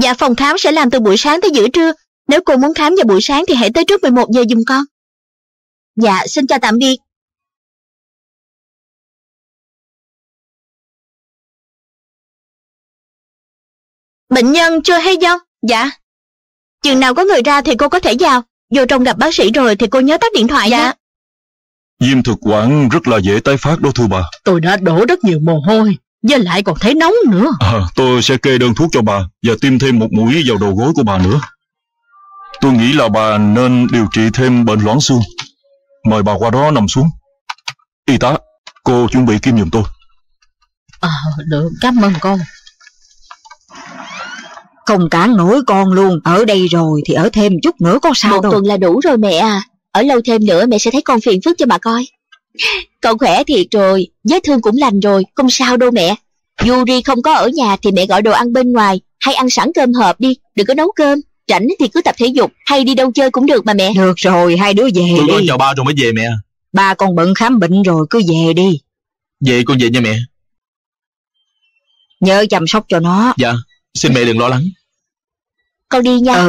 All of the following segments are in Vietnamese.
Dạ, phòng khám sẽ làm từ buổi sáng tới giữa trưa. Nếu cô muốn khám vào buổi sáng thì hãy tới trước 11 giờ giùm con. Dạ, xin chào tạm biệt. Bệnh nhân chưa hay dân? Dạ. Chừng nào có người ra thì cô có thể vào. Vô trong gặp bác sĩ rồi thì cô nhớ tắt điện thoại nha. Viêm thực quản rất là dễ tái phát đó thưa bà. Tôi đã đổ rất nhiều mồ hôi, với lại còn thấy nóng nữa. Tôi sẽ kê đơn thuốc cho bà và tiêm thêm một mũi vào đầu gối của bà nữa. Tôi nghĩ là bà nên điều trị thêm bệnh loãng xương. Mời bà qua đó nằm xuống. Y tá, cô chuẩn bị kim giùm tôi. Được, cảm ơn con. Không cản nổi con luôn. Ở đây rồi thì ở thêm chút nữa có sao đâu. Một tuần là đủ rồi mẹ à. Ở lâu thêm nữa mẹ sẽ thấy con phiền phức cho bà coi. Con khỏe thiệt rồi, vết thương cũng lành rồi, không sao đâu mẹ. Yuri không có ở nhà thì mẹ gọi đồ ăn bên ngoài, hay ăn sẵn cơm hộp đi, đừng có nấu cơm. Rảnh thì cứ tập thể dục hay đi đâu chơi cũng được mà mẹ. Được rồi, hai đứa về đi. Tôi nói chào ba rồi mới về mẹ. Ba con bận khám bệnh rồi, cứ về đi. Về con về nha mẹ. Nhớ chăm sóc cho nó. Dạ, xin mẹ đừng lo lắng. Con đi nha.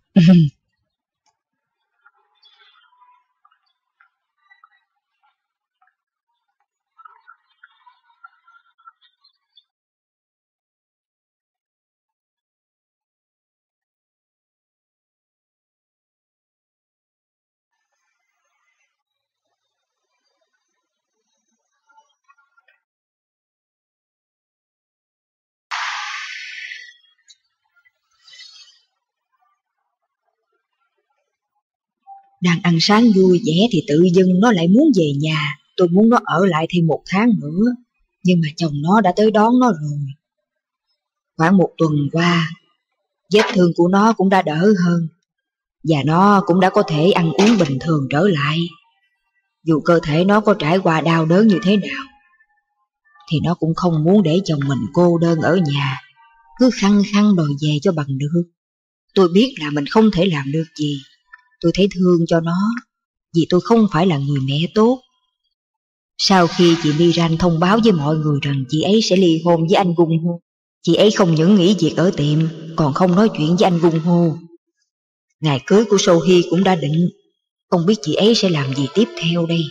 Đang ăn sáng vui vẻ thì tự dưng nó lại muốn về nhà. Tôi muốn nó ở lại thêm 1 tháng nữa, nhưng mà chồng nó đã tới đón nó rồi. Khoảng 1 tuần qua, vết thương của nó cũng đã đỡ hơn, và nó cũng đã có thể ăn uống bình thường trở lại. Dù cơ thể nó có trải qua đau đớn như thế nào, thì nó cũng không muốn để chồng mình cô đơn ở nhà, cứ khăng khăng đòi về cho bằng được. Tôi biết là mình không thể làm được gì. Tôi thấy thương cho nó, vì tôi không phải là người mẹ tốt. Sau khi chị Miran thông báo với mọi người rằng chị ấy sẽ ly hôn với anh Gung Ho, chị ấy không những nghỉ việc ở tiệm, còn không nói chuyện với anh Gung Ho. Ngày cưới của Sohee cũng đã định, không biết chị ấy sẽ làm gì tiếp theo đây.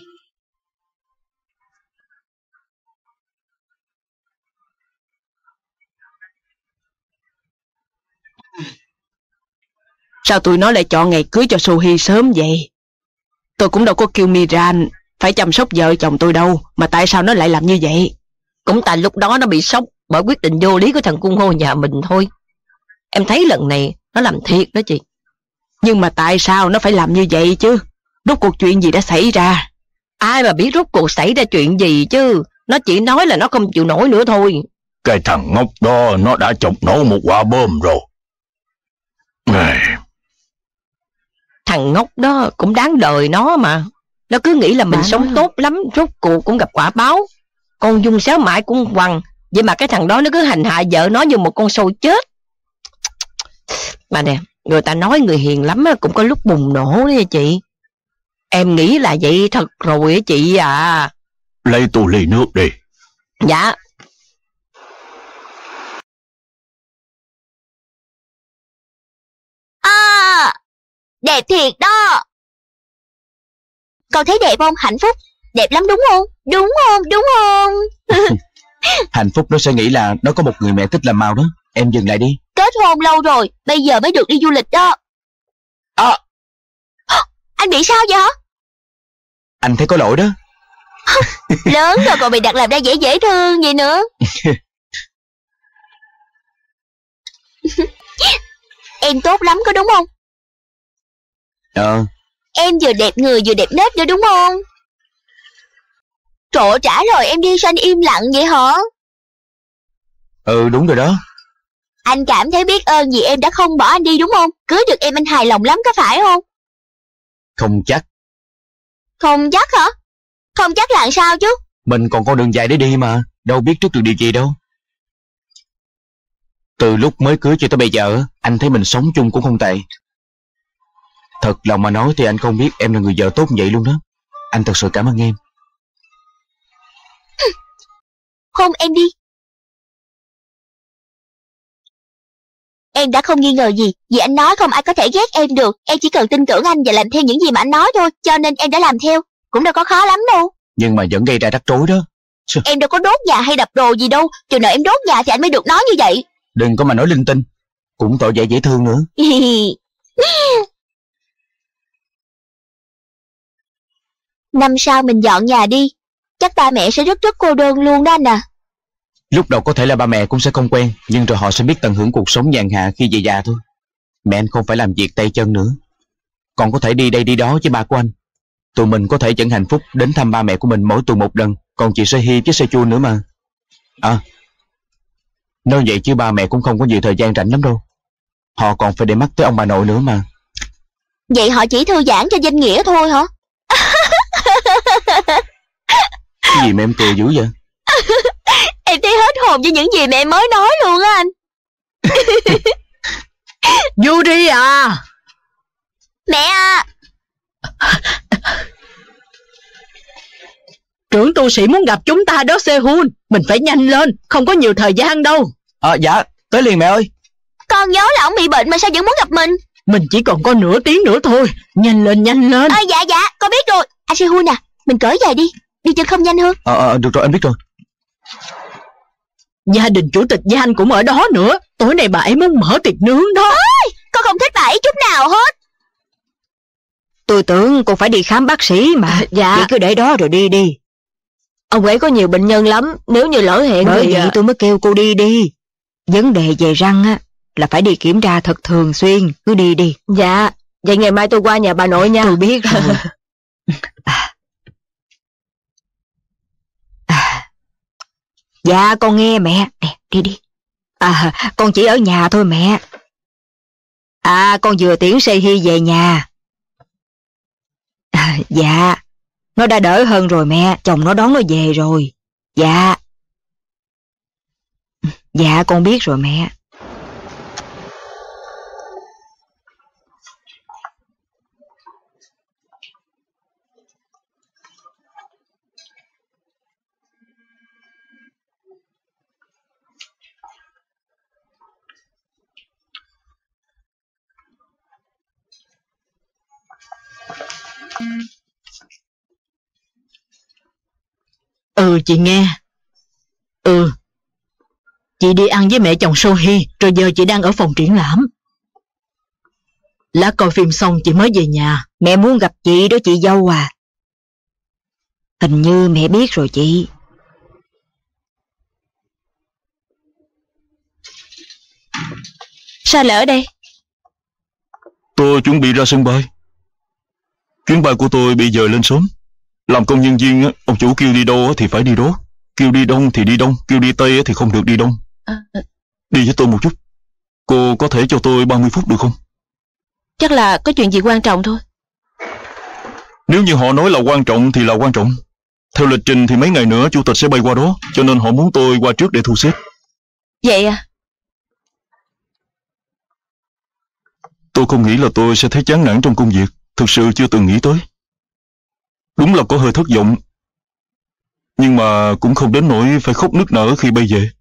Sao tụi nó lại chọn ngày cưới cho Sohee sớm vậy? Tôi cũng đâu có kêu Miran phải chăm sóc vợ chồng tôi đâu, mà tại sao nó lại làm như vậy? Cũng tại lúc đó nó bị sốc bởi quyết định vô lý của thằng Gung Ho nhà mình thôi. Em thấy lần này nó làm thiệt đó chị. Nhưng mà tại sao nó phải làm như vậy chứ? Rốt cuộc chuyện gì đã xảy ra? Ai mà biết rốt cuộc xảy ra chuyện gì chứ. Nó chỉ nói là nó không chịu nổi nữa thôi. Cái thằng ngốc đó nó đã chọc nổ một quả bom rồi. Thằng ngốc đó cũng đáng đời nó mà. Nó cứ nghĩ là mình sống tốt lắm, rốt cuộc cũng gặp quả báo. Con Dung xéo mãi cũng quằn. Vậy mà cái thằng đó nó cứ hành hạ vợ nó như một con sâu chết. Mà nè, người ta nói người hiền lắm cũng có lúc bùng nổ đó nha chị. Em nghĩ là vậy thật rồi á chị à. Lấy tôi ly nước đi. Dạ. Đẹp thiệt đó. Con thấy đẹp không? Hạnh Phúc đẹp lắm đúng không? Đúng không? Đúng không? Hạnh Phúc nó sẽ nghĩ là nó có một người mẹ thích làm màu đó. Em dừng lại đi. Kết hôn lâu rồi, bây giờ mới được đi du lịch đó. Anh bị sao vậy hả? Anh thấy có lỗi đó. Lớn rồi còn bị đặt làm ra dễ dễ thương vậy nữa. Em tốt lắm có đúng không? Em vừa đẹp người vừa đẹp nết nữa đúng không? Trộ trả lời em đi, sao anh im lặng vậy hả? Đúng rồi đó. Anh cảm thấy biết ơn vì em đã không bỏ anh đi đúng không? Cưới được em anh hài lòng lắm có phải không? Không chắc. Không chắc hả? Không chắc là sao chứ? Mình còn con đường dài để đi mà. Đâu biết trước được điều gì đâu. Từ lúc mới cưới cho tới bây giờ, anh thấy mình sống chung cũng không tệ. Thật lòng mà nói thì anh không biết em là người vợ tốt như vậy luôn đó. Anh thật sự cảm ơn em. Hôn em đi. Em đã không nghi ngờ gì, vì anh nói không ai có thể ghét em được. Em chỉ cần tin tưởng anh và làm theo những gì mà anh nói thôi. Cho nên em đã làm theo, cũng đâu có khó lắm đâu. Nhưng mà vẫn gây ra rắc rối đó. Em đâu có đốt nhà hay đập đồ gì đâu. Chừng nào em đốt nhà thì anh mới được nói như vậy. Đừng có mà nói linh tinh. Cũng tỏ vẻ dễ thương nữa. Năm sau mình dọn nhà đi. Chắc ba mẹ sẽ rất cô đơn luôn đó anh à. Lúc đầu có thể là ba mẹ cũng sẽ không quen, nhưng rồi họ sẽ biết tận hưởng cuộc sống nhàn hạ khi về già thôi. Mẹ anh không phải làm việc tay chân nữa, còn có thể đi đây đi đó với ba của anh. Tụi mình có thể vẫn hạnh phúc đến thăm ba mẹ của mình mỗi tuần một lần. Còn chị Sehi với Sechun nữa mà. À, nói vậy chứ ba mẹ cũng không có nhiều thời gian rảnh lắm đâu. Họ còn phải để mắt tới ông bà nội nữa mà. Vậy họ chỉ thư giãn cho danh nghĩa thôi hả? Cái gì mà em cười dữ vậy? Em thấy hết hồn với những gì mẹ em mới nói luôn á anh. Yuri à! Mẹ à! Trưởng tu sĩ muốn gặp chúng ta đó Sehun. Mình phải nhanh lên, không có nhiều thời gian đâu. Dạ, tới liền mẹ ơi. Con nhớ là ông bị bệnh mà sao vẫn muốn gặp mình. Mình chỉ còn có nửa tiếng nữa thôi. Nhanh lên, nhanh lên. Dạ, con biết rồi. Anh Sehun à, mình cởi giày đi. Đi chân không nhanh hơn. Được rồi, anh biết rồi. Gia đình chủ tịch Gian cũng ở đó nữa. Tối nay bà ấy muốn mở tiệc nướng đó. Ôi, con không thích bà ấy chút nào hết. Tôi tưởng cô phải đi khám bác sĩ mà. Dạ. Vậy cứ để đó rồi đi đi. Ông ấy có nhiều bệnh nhân lắm. Nếu như lỡ hẹn bởi thì vậy tôi mới kêu cô đi đi. Vấn đề về răng á là phải đi kiểm tra thật thường xuyên. Cứ đi đi. Dạ. Vậy ngày mai tôi qua nhà bà nội nha. Tôi biết rồi. Dạ con nghe mẹ. Nè, đi đi. Con chỉ ở nhà thôi mẹ. Con vừa tiễn Sehi về nhà. Dạ. Nó đã đỡ hơn rồi mẹ. Chồng nó đón nó về rồi. Dạ. Dạ con biết rồi mẹ. Chị nghe. Chị đi ăn với mẹ chồng Sohi, rồi giờ chị đang ở phòng triển lãm. Lát coi phim xong chị mới về nhà. Mẹ muốn gặp chị đó chị dâu à. Hình như mẹ biết rồi chị. Sao lại ở đây? Tôi chuẩn bị ra sân bay. Chuyến bay của tôi bị dời lên sớm. Làm công nhân viên, ông chủ kêu đi đâu thì phải đi đó. Kêu đi đông thì đi đông, kêu đi tây thì không được đi đông. Đi với tôi một chút. Cô có thể cho tôi 30 phút được không? Chắc là có chuyện gì quan trọng thôi. Nếu như họ nói là quan trọng thì là quan trọng. Theo lịch trình thì mấy ngày nữa chủ tịch sẽ bay qua đó, cho nên họ muốn tôi qua trước để thu xếp. Vậy à? Tôi không nghĩ là tôi sẽ thấy chán nản trong công việc. Thực sự chưa từng nghĩ tới. Đúng là có hơi thất vọng. Nhưng mà cũng không đến nỗi phải khóc nức nở khi bay về.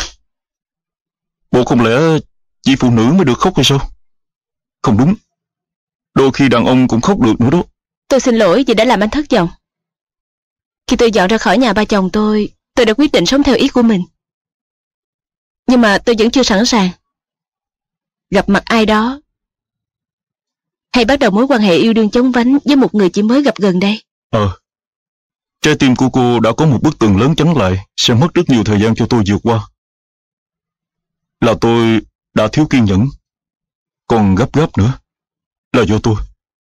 Bộ không lẽ chỉ phụ nữ mới được khóc hay sao? Không đúng. Đôi khi đàn ông cũng khóc được nữa đó. Tôi xin lỗi vì đã làm anh thất vọng. Khi tôi dọn ra khỏi nhà ba chồng tôi đã quyết định sống theo ý của mình. Nhưng mà tôi vẫn chưa sẵn sàng gặp mặt ai đó hay bắt đầu mối quan hệ yêu đương chóng vánh với một người chỉ mới gặp gần đây. Trái tim của cô đã có một bức tường lớn chắn lại, sẽ mất rất nhiều thời gian cho tôi vượt qua. Là tôi đã thiếu kiên nhẫn, còn gấp gáp nữa. Là do tôi.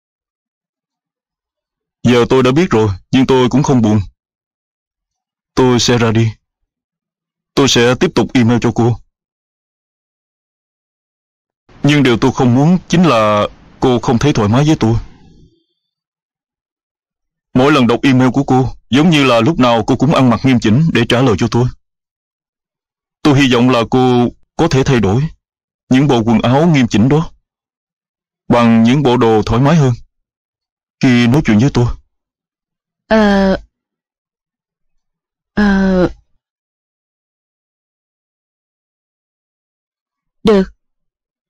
Giờ tôi đã biết rồi, nhưng tôi cũng không buồn. Tôi sẽ ra đi. Tôi sẽ tiếp tục email cho cô. Nhưng điều tôi không muốn chính là cô không thấy thoải mái với tôi. Mỗi lần đọc email của cô, giống như là lúc nào cô cũng ăn mặc nghiêm chỉnh để trả lời cho tôi. Tôi hy vọng là cô có thể thay đổi những bộ quần áo nghiêm chỉnh đó bằng những bộ đồ thoải mái hơn khi nói chuyện với tôi. Được.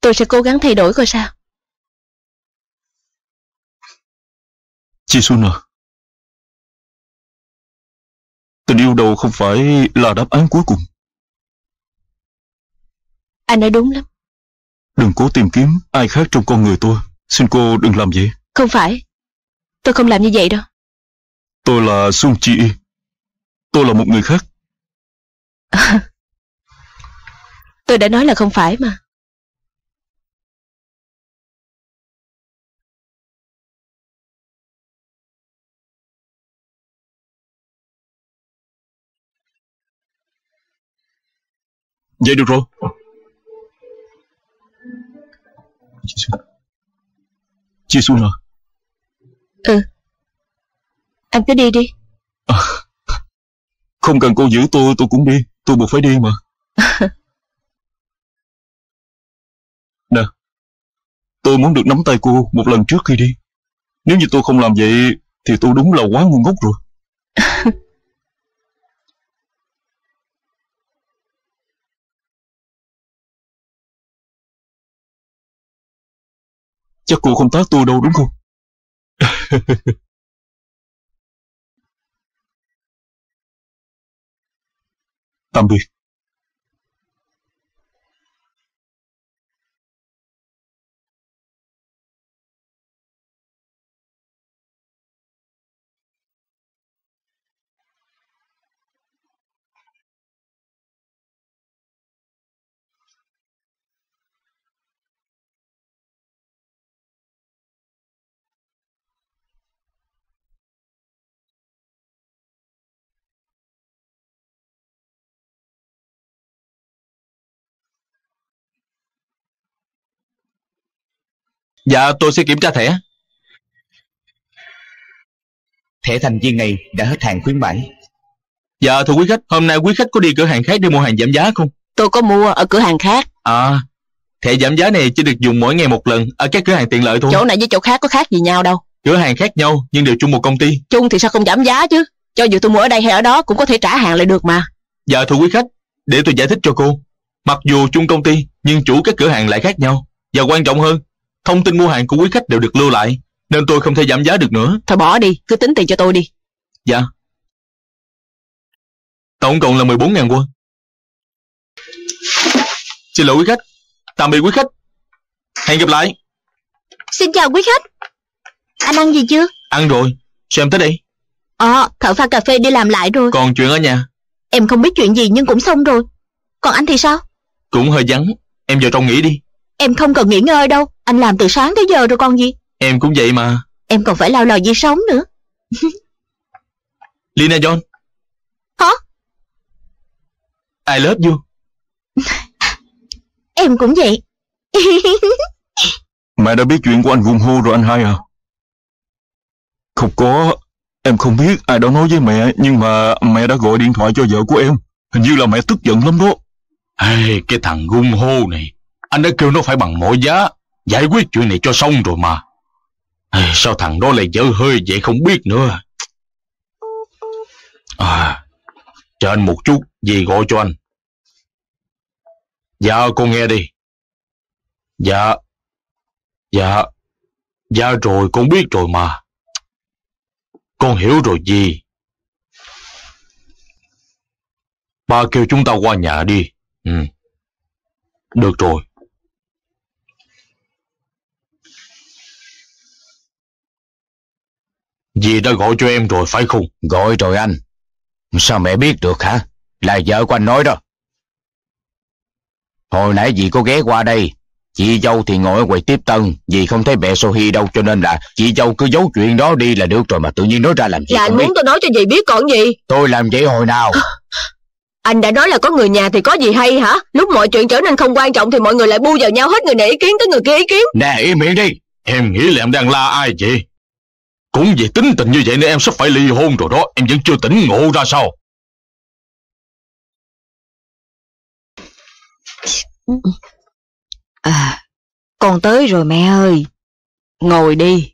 Tôi sẽ cố gắng thay đổi coi sao. Chị Xuân à, tình yêu đâu không phải là đáp án cuối cùng. Anh nói đúng lắm. Đừng cố tìm kiếm ai khác trong con người tôi. Xin cô đừng làm vậy. Không phải, tôi không làm như vậy đâu. Tôi là Xuân Chi Y. Tôi là một người khác. Tôi đã nói là không phải mà. Vậy được rồi. Chị Xuân à. Ừ, anh cứ đi đi. Không cần cô giữ tôi cũng đi. Tôi buộc phải đi mà. Nè, tôi muốn được nắm tay cô một lần trước khi đi. Nếu như tôi không làm vậy thì tôi đúng là quá ngu ngốc rồi. Chắc cô không tát tôi đâu đúng không? Tạm biệt. Dạ, tôi sẽ kiểm tra thẻ. Thẻ thành viên này đã hết hàng khuyến mãi. Dạ, thưa quý khách, hôm nay quý khách có đi cửa hàng khác để mua hàng giảm giá không? Tôi có mua ở cửa hàng khác. À, thẻ giảm giá này chỉ được dùng mỗi ngày một lần ở các cửa hàng tiện lợi thôi. Chỗ này với chỗ khác có khác gì nhau đâu. Cửa hàng khác nhau nhưng đều chung một công ty. Chung thì sao không giảm giá chứ? Cho dù tôi mua ở đây hay ở đó cũng có thể trả hàng lại được mà. Dạ thưa quý khách, để tôi giải thích cho cô. Mặc dù chung công ty nhưng chủ các cửa hàng lại khác nhau. Và quan trọng hơn, thông tin mua hàng của quý khách đều được lưu lại, nên tôi không thể giảm giá được nữa. Thôi bỏ đi, cứ tính tiền cho tôi đi. Dạ. Tổng cộng là 14.000 won. Xin lỗi quý khách. Tạm biệt quý khách. Hẹn gặp lại. Xin chào quý khách. Anh ăn gì chưa? Ăn rồi. Sao em tới đây? Thợ pha cà phê đi làm lại rồi. Còn chuyện ở nhà? Em không biết chuyện gì nhưng cũng xong rồi. Còn anh thì sao? Cũng hơi vắng. Em vào trong nghỉ đi. Em không cần nghỉ ngơi đâu. Anh làm từ sáng tới giờ rồi còn gì. Em cũng vậy mà. Em còn phải lau lò dì sống nữa. Lina John. Hả? I love you. Em cũng vậy. Mẹ đã biết chuyện của anh Gung Ho rồi anh hai à? Không có. Em không biết ai đã nói với mẹ, nhưng mà mẹ đã gọi điện thoại cho vợ của em. Hình như là mẹ tức giận lắm đó. Hey, cái thằng Gung Ho này, anh đã kêu nó phải bằng mọi giá giải quyết chuyện này cho xong rồi mà. Hey, sao thằng đó lại dở hơi vậy không biết nữa. Cho anh một chút, dì gọi cho anh. Dạ, con nghe đi. Dạ rồi, con biết rồi mà. Con hiểu rồi dì. Ba kêu chúng ta qua nhà đi. Được rồi. Dì đã gọi cho em rồi phải không? Gọi rồi anh. Sao mẹ biết được hả? Là vợ của anh nói đó. Hồi nãy dì có ghé qua đây. Chị dâu thì ngồi ở quầy tiếp tân. Dì không thấy mẹ Sohi đâu, cho nên là chị dâu cứ giấu chuyện đó đi là được rồi, mà tự nhiên nói ra làm gì. Là anh muốn tôi nói cho dì biết còn gì? Tôi làm vậy hồi nào? Anh đã nói là có người nhà thì có gì hay hả? Lúc mọi chuyện trở nên không quan trọng thì mọi người lại bu vào nhau, hết người này ý kiến tới người kia ý kiến. Nè, im miệng đi. Em nghĩ là em đang la ai vậy? Cũng vì tính tình như vậy nên em sắp phải ly hôn rồi đó. Em vẫn chưa tỉnh ngộ ra sao? Con tới rồi mẹ ơi. Ngồi đi.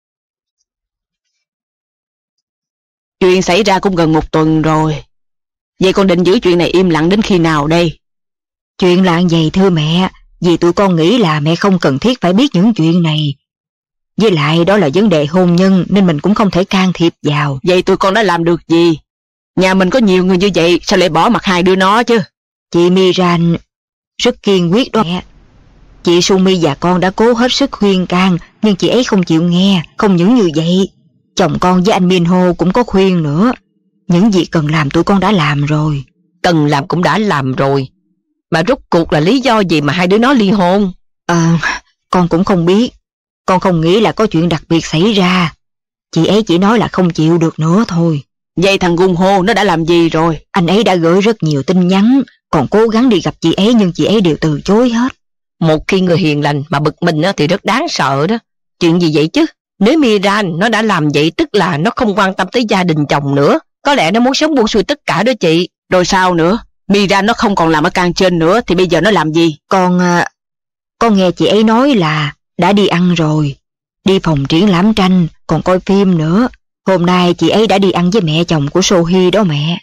Chuyện xảy ra cũng gần 1 tuần rồi. Vậy con định giữ chuyện này im lặng đến khi nào đây? Chuyện là vậy thưa mẹ, vì tụi con nghĩ là mẹ không cần thiết phải biết những chuyện này. Với lại đó là vấn đề hôn nhân nên mình cũng không thể can thiệp vào. Vậy tụi con đã làm được gì? Nhà mình có nhiều người như vậy, sao lại bỏ mặc hai đứa nó chứ? Chị Miran rất kiên quyết đó mẹ. Chị Sumi và con đã cố hết sức khuyên can, nhưng chị ấy không chịu nghe. Không những như vậy, chồng con với anh Minho cũng có khuyên nữa. Những việc cần làm tụi con đã làm rồi. Cần làm cũng đã làm rồi. Mà rốt cuộc là lý do gì mà hai đứa nó ly hôn? Con cũng không biết. Con không nghĩ là có chuyện đặc biệt xảy ra. Chị ấy chỉ nói là không chịu được nữa thôi. Vậy thằng Gung Ho nó đã làm gì rồi? Anh ấy đã gửi rất nhiều tin nhắn, còn cố gắng đi gặp chị ấy nhưng chị ấy đều từ chối hết. Một khi người hiền lành mà bực mình thì rất đáng sợ đó. Chuyện gì vậy chứ? Nếu Miran nó đã làm vậy tức là nó không quan tâm tới gia đình chồng nữa. Có lẽ nó muốn sống buông xuôi tất cả đó chị. Rồi sao nữa? Miran nó không còn làm ở can trên nữa thì bây giờ nó làm gì? Con nghe chị ấy nói là đã đi ăn rồi, đi phòng triển lãm tranh, còn coi phim nữa. Hôm nay chị ấy đã đi ăn với mẹ chồng của Sohi đó mẹ.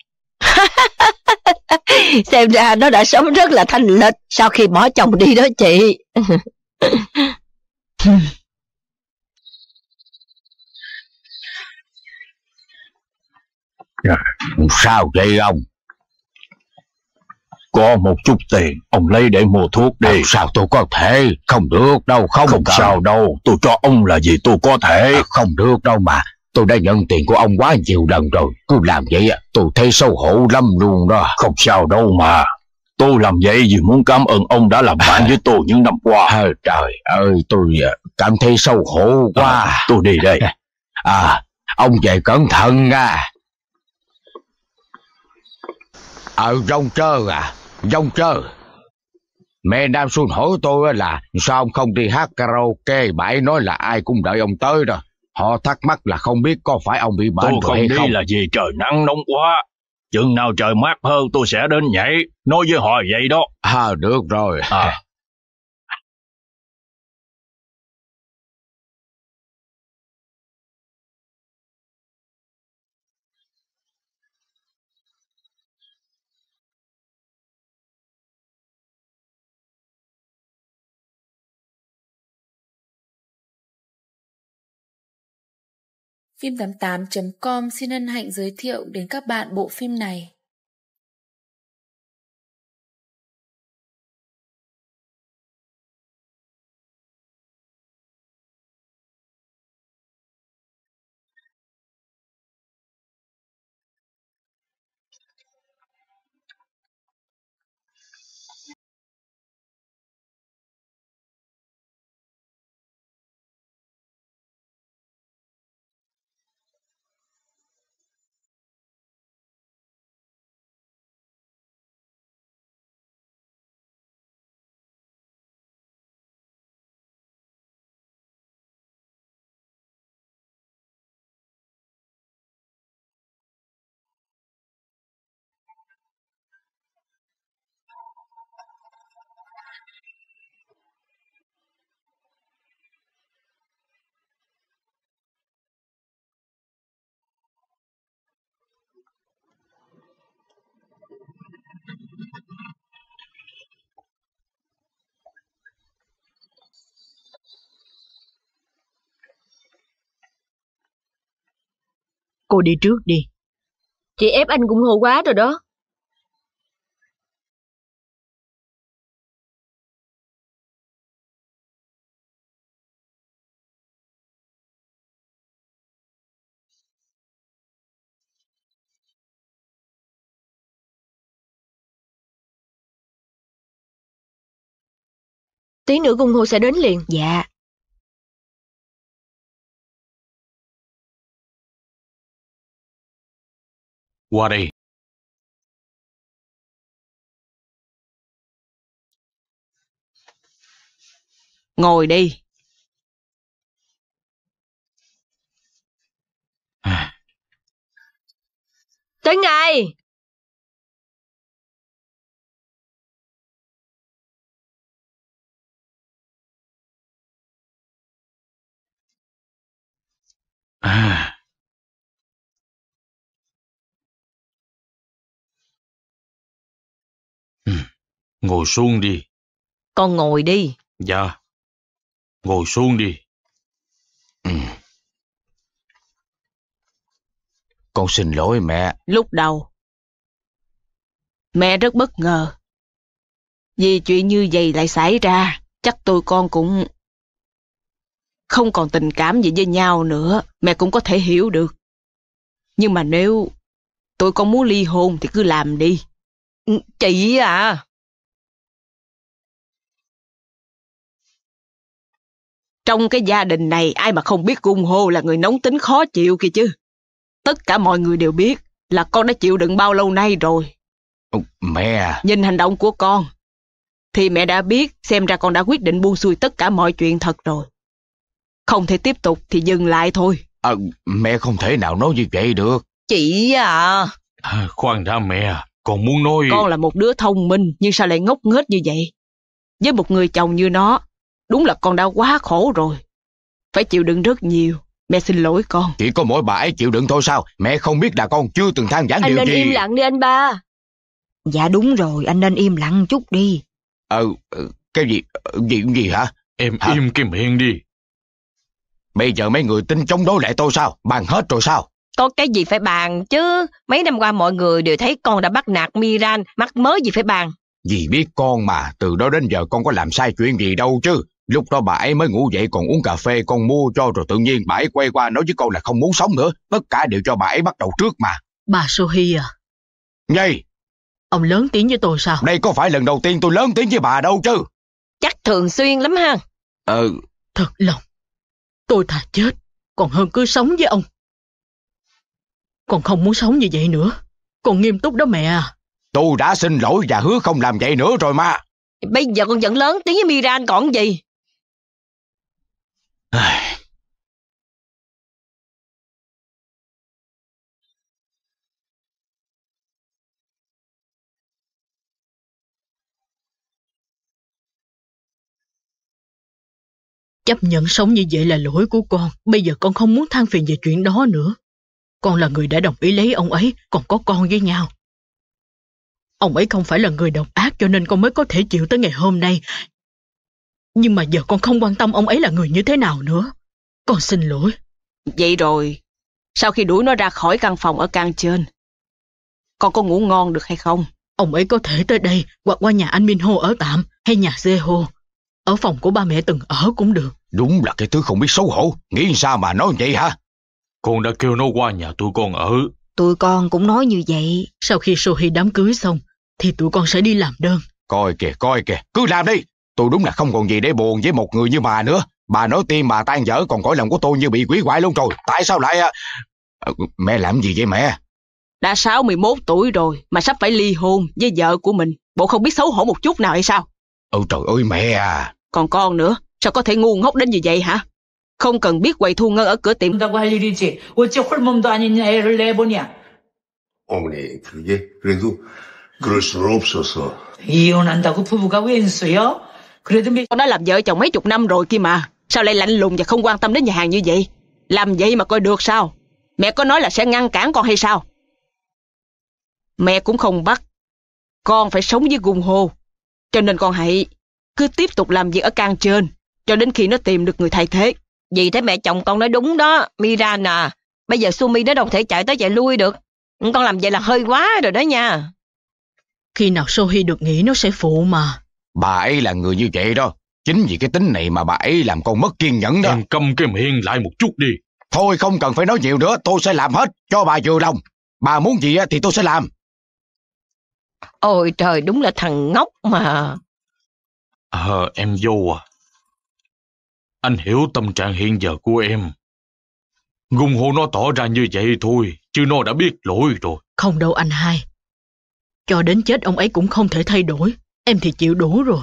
Xem ra nó đã sống rất là thanh lịch sau khi bỏ chồng đi đó chị. Sao vậy ông? Có một chút tiền, ông lấy để mua thuốc đi. Sao tôi có thể? Không được đâu, không sao đâu, tôi cho ông là gì tôi có thể. Không được đâu mà, tôi đã nhận tiền của ông quá nhiều lần rồi. Cứ làm vậy tôi thấy xấu hổ lắm luôn đó. Không sao đâu mà. Tôi làm vậy vì muốn cảm ơn ông đã làm bạn với tôi những năm qua. Trời ơi, tôi cảm thấy xấu hổ quá. Tôi đi đây. Ông về cẩn thận nha. Rong Trơ. Mẹ Nam Xuân hỏi tôi là sao ông không đi hát karaoke, bãi nói là ai cũng đợi ông tới đó. Họ thắc mắc là không biết có phải ông bị bệnh rồi hay không. Tôi không đi là vì trời nắng nóng quá. Chừng nào trời mát hơn tôi sẽ đến nhảy. Nói với họ vậy đó. Được rồi. Phim88.com xin hân hạnh giới thiệu đến các bạn bộ phim này. Cô đi trước đi. Chị ép anh cũng hổ quá rồi đó. Tí nữa Gung Ho sẽ đến liền. Dạ. Qua đây. Ngồi đi. Tới ngay. Ngồi xuống đi. Con ngồi đi. Dạ. Ngồi xuống đi. Con xin lỗi mẹ. Lúc đầu, mẹ rất bất ngờ. Vì chuyện như vậy lại xảy ra, chắc tụi con cũng không còn tình cảm gì với nhau nữa, mẹ cũng có thể hiểu được. Nhưng mà nếu tụi con muốn ly hôn thì cứ làm đi. Chị à. Trong cái gia đình này ai mà không biết Gung Ho là người nóng tính khó chịu kìa chứ. Tất cả mọi người đều biết là con đã chịu đựng bao lâu nay rồi. Mẹ à. Nhìn hành động của con thì mẹ đã biết, xem ra con đã quyết định buông xuôi tất cả mọi chuyện thật rồi. Không thể tiếp tục thì dừng lại thôi. Mẹ không thể nào nói như vậy được. Chị à. Khoan đã mẹ, con muốn nói... Con là một đứa thông minh nhưng sao lại ngốc nghếch như vậy? Với một người chồng như nó, đúng là con đã quá khổ rồi. Phải chịu đựng rất nhiều. Mẹ xin lỗi con. Chỉ có mỗi bà ấy chịu đựng thôi sao? Mẹ không biết là con chưa từng than vãn điều gì. Anh nên im lặng đi anh ba. Dạ đúng rồi, anh nên im lặng chút đi. Cái gì hả? Em im cái miệng đi. Bây giờ mấy người tính chống đối lại tôi sao? Bàn hết rồi sao? Có cái gì phải bàn chứ. Mấy năm qua mọi người đều thấy con đã bắt nạt Miran, mắc mớ gì phải bàn. Dì biết con mà, từ đó đến giờ con có làm sai chuyện gì đâu chứ. Lúc đó bà ấy mới ngủ dậy còn uống cà phê con mua cho, rồi tự nhiên bà ấy quay qua nói với con là không muốn sống nữa. Tất cả đều cho bà ấy bắt đầu trước mà. Bà Sohi à? Nhây! Ông lớn tiếng với tôi sao? Đây có phải lần đầu tiên tôi lớn tiếng với bà đâu chứ. Chắc thường xuyên lắm ha. Thật lòng, tôi thà chết còn hơn cứ sống với ông. Con không muốn sống như vậy nữa. Con nghiêm túc đó mẹ à. Tôi đã xin lỗi và hứa không làm vậy nữa rồi mà. Bây giờ con vẫn lớn tiếng với Miran còn gì. Chấp nhận sống như vậy là lỗi của con. Bây giờ con không muốn than phiền về chuyện đó nữa. Con là người đã đồng ý lấy ông ấy, còn có con với nhau. Ông ấy không phải là người độc ác cho nên con mới có thể chịu tới ngày hôm nay. Nhưng mà giờ con không quan tâm ông ấy là người như thế nào nữa. Con xin lỗi. Vậy rồi, sau khi đuổi nó ra khỏi căn phòng ở căn trên, con có ngủ ngon được hay không? Ông ấy có thể tới đây hoặc qua nhà anh Minho ở tạm hay nhà Zeho. Ở phòng của ba mẹ từng ở cũng được. Đúng là cái thứ không biết xấu hổ. Nghĩ sao mà nói vậy hả? Con đã kêu nó qua nhà tụi con ở. Tụi con cũng nói như vậy. Sau khi Sohi đám cưới xong thì tụi con sẽ đi làm đơn. Coi kìa, cứ làm đi. Tôi đúng là không còn gì để buồn với một người như bà nữa. Bà nói tim bà tan vỡ, còn cõi lòng của tôi như bị quỷ hoại luôn rồi. Tại sao lại... Mẹ làm gì vậy mẹ? Đã 61 tuổi rồi mà sắp phải ly hôn với vợ của mình. Bộ không biết xấu hổ một chút nào hay sao? Trời ơi mẹ à. Còn con nữa, sao có thể ngu ngốc đến như vậy hả? Không cần biết quầy thu ngân ở cửa tiệm. 어머니, 그게 그래도 그럴 수는 없어서. 이혼한다고 부부가 웬수요? 그래도 Con đã làm vợ chồng mấy chục năm rồi kia mà. Sao lại lạnh lùng và không quan tâm đến nhà hàng như vậy? Làm vậy mà coi được sao? Mẹ có nói là sẽ ngăn cản con hay sao? Mẹ cũng không bắt con phải sống với Gung Ho. Cho nên con hãy cứ tiếp tục làm việc ở căn trên cho đến khi nó tìm được người thay thế. Vì thế mẹ chồng con nói đúng đó, Miran à. Bây giờ Sumi nó đâu thể chạy tới chạy lui được. Con làm vậy là hơi quá rồi đó nha. Khi nào Sohi được nghỉ nó sẽ phụ mà. Bà ấy là người như vậy đó. Chính vì cái tính này mà bà ấy làm con mất kiên nhẫn đó. Em câm cái miệng lại một chút đi. Thôi không cần phải nói nhiều nữa, tôi sẽ làm hết cho bà vừa lòng. Bà muốn gì thì tôi sẽ làm. Ôi trời, đúng là thằng ngốc mà. Em dâu à. Anh hiểu tâm trạng hiện giờ của em. Gung Ho nó tỏ ra như vậy thôi, chứ nó đã biết lỗi rồi. Không đâu anh hai. Cho đến chết ông ấy cũng không thể thay đổi. Em thì chịu đủ rồi.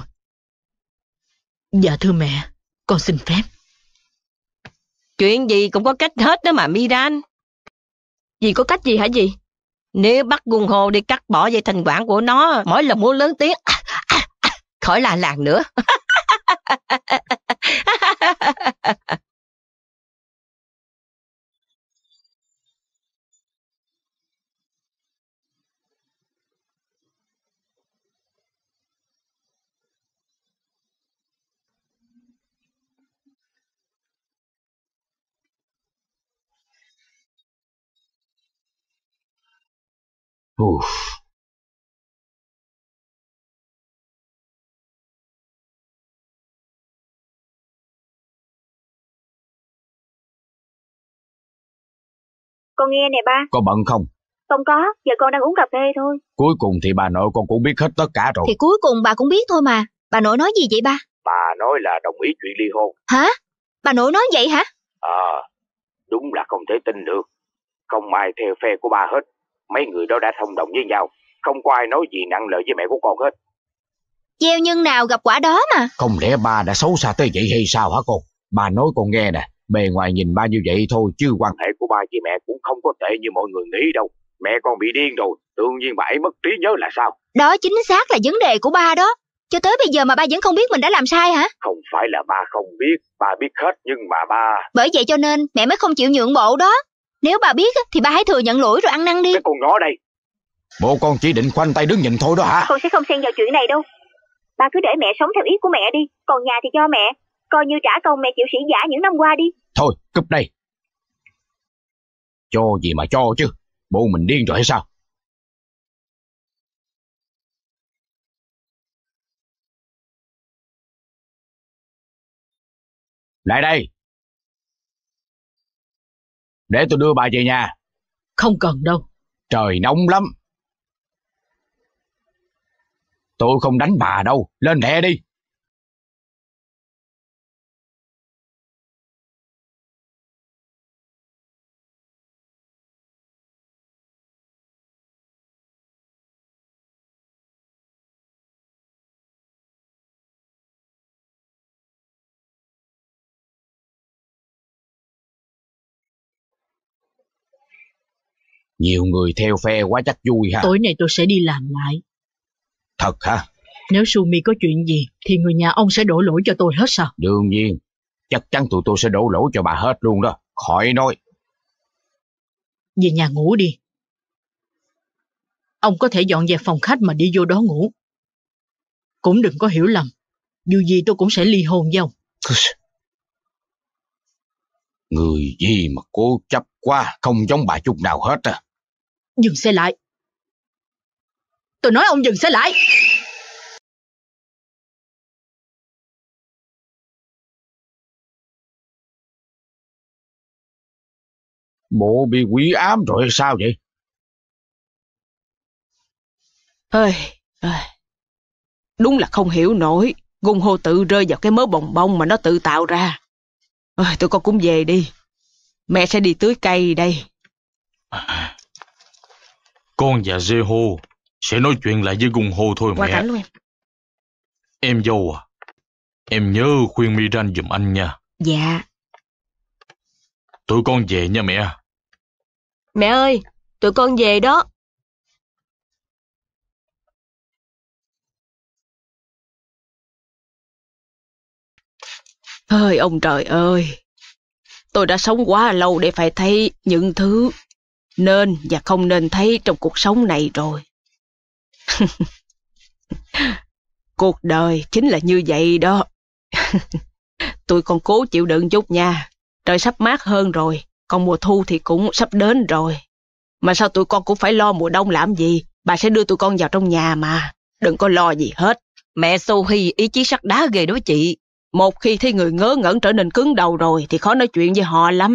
Dạ thưa mẹ, con xin phép. Chuyện gì cũng có cách hết đó mà Miran. Dì có cách gì hả dì? Nếu bắt Gung Ho đi cắt bỏ dây thanh quản của nó, mỗi lần muốn lớn tiếng, khỏi là làng nữa. Con nghe nè ba. Có bận không? Không có, giờ con đang uống cà phê thôi. Cuối cùng thì bà nội con cũng biết hết tất cả rồi. Thì cuối cùng bà cũng biết thôi mà. Bà nội nói gì vậy ba? Bà nói là đồng ý chuyện ly hôn. Hả? Bà nội nói vậy hả? Đúng là không thể tin được. Không ai theo phe của bà hết. Mấy người đó đã thông đồng với nhau. Không có ai nói gì nặng lời với mẹ của con hết. Gieo nhân nào gặp quả đó mà. Không lẽ ba đã xấu xa tới vậy hay sao hả con? Bà nói con nghe nè. Bề ngoài nhìn ba như vậy thôi, chứ quan hệ của ba với mẹ cũng không có tệ như mọi người nghĩ đâu. Mẹ con bị điên rồi, tự nhiên bà ấy mất trí nhớ là sao? Đó chính xác là vấn đề của ba đó. Cho tới bây giờ mà ba vẫn không biết mình đã làm sai hả? Không phải là ba không biết, ba biết hết nhưng mà ba... Bởi vậy cho nên mẹ mới không chịu nhượng bộ đó. Nếu bà biết thì ba hãy thừa nhận lỗi rồi ăn năn đi. Cái con nhỏ đây, bộ con chỉ định khoanh tay đứng nhìn thôi đó hả? Con sẽ không xen vào chuyện này đâu. Ba cứ để mẹ sống theo ý của mẹ đi. Còn nhà thì cho mẹ. Coi như trả công mẹ chịu sỉ vả những năm qua đi. Thôi, cúp đây. Cho gì mà cho chứ. Bộ mình điên rồi hay sao? Lại đây. Để tôi đưa bà về nhà. Không cần đâu. Trời nóng lắm. Tôi không đánh bà đâu. Lên lẹ đi. Nhiều người theo phe quá chắc vui ha. Tối nay tôi sẽ đi làm lại. Thật hả? Nếu Sumi có chuyện gì thì người nhà ông sẽ đổ lỗi cho tôi hết sao? Đương nhiên. Chắc chắn tụi tôi sẽ đổ lỗi cho bà hết luôn đó. Khỏi nói. Về nhà ngủ đi. Ông có thể dọn dẹp phòng khách mà đi vô đó ngủ. Cũng đừng có hiểu lầm. Dù gì tôi cũng sẽ ly hôn với ông. Người gì mà cố chấp quá, không giống bà chút nào hết à. Dừng xe lại. Tôi nói ông dừng xe lại. Bộ bị quỷ ám rồi hay sao vậy? Đúng là không hiểu nổi. Gung Hô tự rơi vào cái mớ bồng bông mà nó tự tạo ra. Tụi con cũng về đi. Mẹ sẽ đi tưới cây đây. Con và Jeho sẽ nói chuyện lại với Gung Hô thôi Qua mẹ. cảnh luôn em. Em dâu à, em nhớ khuyên Miran giùm anh nha. Dạ. Tụi con về nha mẹ. Mẹ ơi, tụi con về đó. Ơi ông trời ơi. Tôi đã sống quá lâu để phải thấy những thứ nên và không nên thấy trong cuộc sống này rồi. Cuộc đời chính là như vậy đó. Tụi con cố chịu đựng chút nha. Trời sắp mát hơn rồi, còn mùa thu thì cũng sắp đến rồi. Mà sao tụi con cũng phải lo mùa đông làm gì? Bà sẽ đưa tụi con vào trong nhà mà. Đừng có lo gì hết. Mẹ Sophie ý chí sắt đá ghê đó chị. Một khi thấy người ngớ ngẩn trở nên cứng đầu rồi thì khó nói chuyện với họ lắm.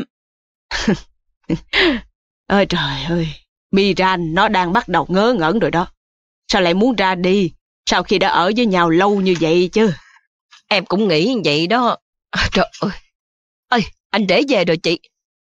Ôi trời ơi, Miran nó đang bắt đầu ngớ ngẩn rồi đó. Sao lại muốn ra đi sau khi đã ở với nhau lâu như vậy chứ? Em cũng nghĩ như vậy đó. Trời ơi. Ơi, anh để về rồi chị.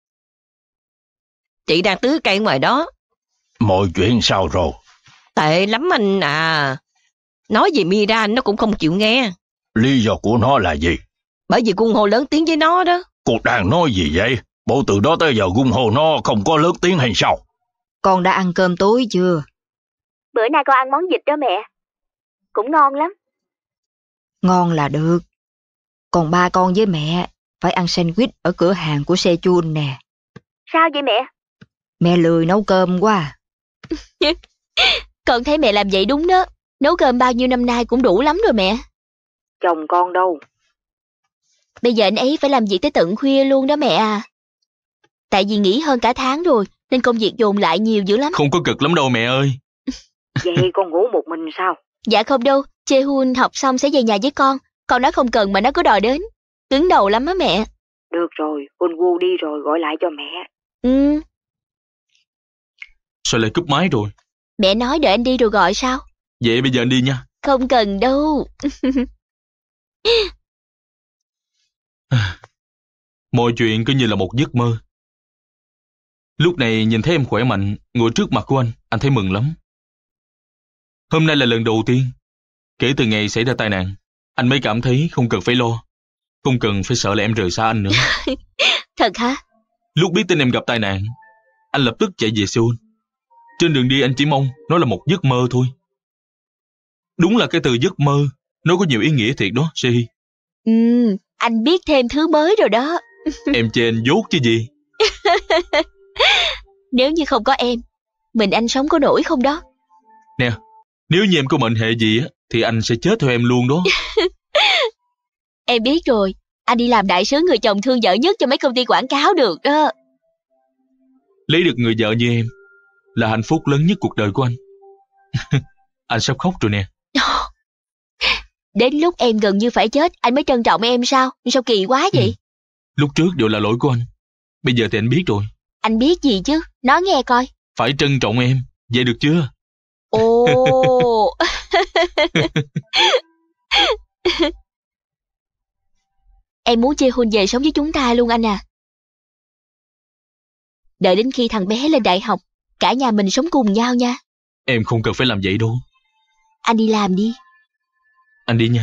Chị đang tưới cây ngoài đó. Mọi chuyện sao rồi? Tệ lắm anh à. Nói gì Miran nó cũng không chịu nghe. Lý do của nó là gì? Bởi vì Gung Hô lớn tiếng với nó đó. Cô đang nói gì vậy? Bộ từ đó tới giờ Gung Hô nó không có lớn tiếng hay sao? Con đã ăn cơm tối chưa? Bữa nay con ăn món vịt đó mẹ. Cũng ngon lắm. Ngon là được. Còn ba con với mẹ phải ăn sandwich ở cửa hàng của Sechun nè. Sao vậy mẹ? Mẹ lười nấu cơm quá. Con thấy mẹ làm vậy đúng đó. Nấu cơm bao nhiêu năm nay cũng đủ lắm rồi mẹ. Chồng con đâu? Bây giờ anh ấy phải làm việc tới tận khuya luôn đó mẹ à. Tại vì nghỉ hơn cả tháng rồi, nên công việc dồn lại nhiều dữ lắm. Không có cực lắm đâu mẹ ơi. Vậy con ngủ một mình sao? Dạ không đâu, Jae-hun học xong sẽ về nhà với con nói không cần mà nó cứ đòi đến. Cứng đầu lắm á mẹ. Được rồi, con Gu đi rồi gọi lại cho mẹ. Sao lại cúp máy rồi? Mẹ nói đợi anh đi rồi gọi sao? Vậy bây giờ anh đi nha. Không cần đâu. Mọi chuyện cứ như là một giấc mơ. Lúc này nhìn thấy em khỏe mạnh, ngồi trước mặt của anh thấy mừng lắm. Hôm nay là lần đầu tiên, kể từ ngày xảy ra tai nạn, anh mới cảm thấy không cần phải lo, không cần phải sợ là em rời xa anh nữa. Thật hả? Lúc biết tin em gặp tai nạn, anh lập tức chạy về Seoul. Trên đường đi anh chỉ mong nó là một giấc mơ thôi. Đúng là cái từ giấc mơ, nó có nhiều ý nghĩa thiệt đó, Sehi. Anh biết thêm thứ mới rồi đó. Em chê anh dốt chứ gì. Nếu như không có em, mình anh sống có nổi không đó? Nè, nếu như em có mệnh hệ gì á, thì anh sẽ chết theo em luôn đó. Em biết rồi, anh đi làm đại sứ người chồng thương vợ nhất cho mấy công ty quảng cáo được đó. Lấy được người vợ như em là hạnh phúc lớn nhất cuộc đời của anh. Anh sắp khóc rồi nè. Đến lúc em gần như phải chết, anh mới trân trọng em sao? Sao kỳ quá vậy? Lúc trước đều là lỗi của anh. Bây giờ thì anh biết rồi. Anh biết gì chứ? Nói nghe coi. Phải trân trọng em, vậy được chưa? Ồ. Em muốn Jae-hun về sống với chúng ta luôn anh à. Đợi đến khi thằng bé lên đại học, cả nhà mình sống cùng nhau nha. Em không cần phải làm vậy đâu. Anh đi làm đi. Anh đi nha.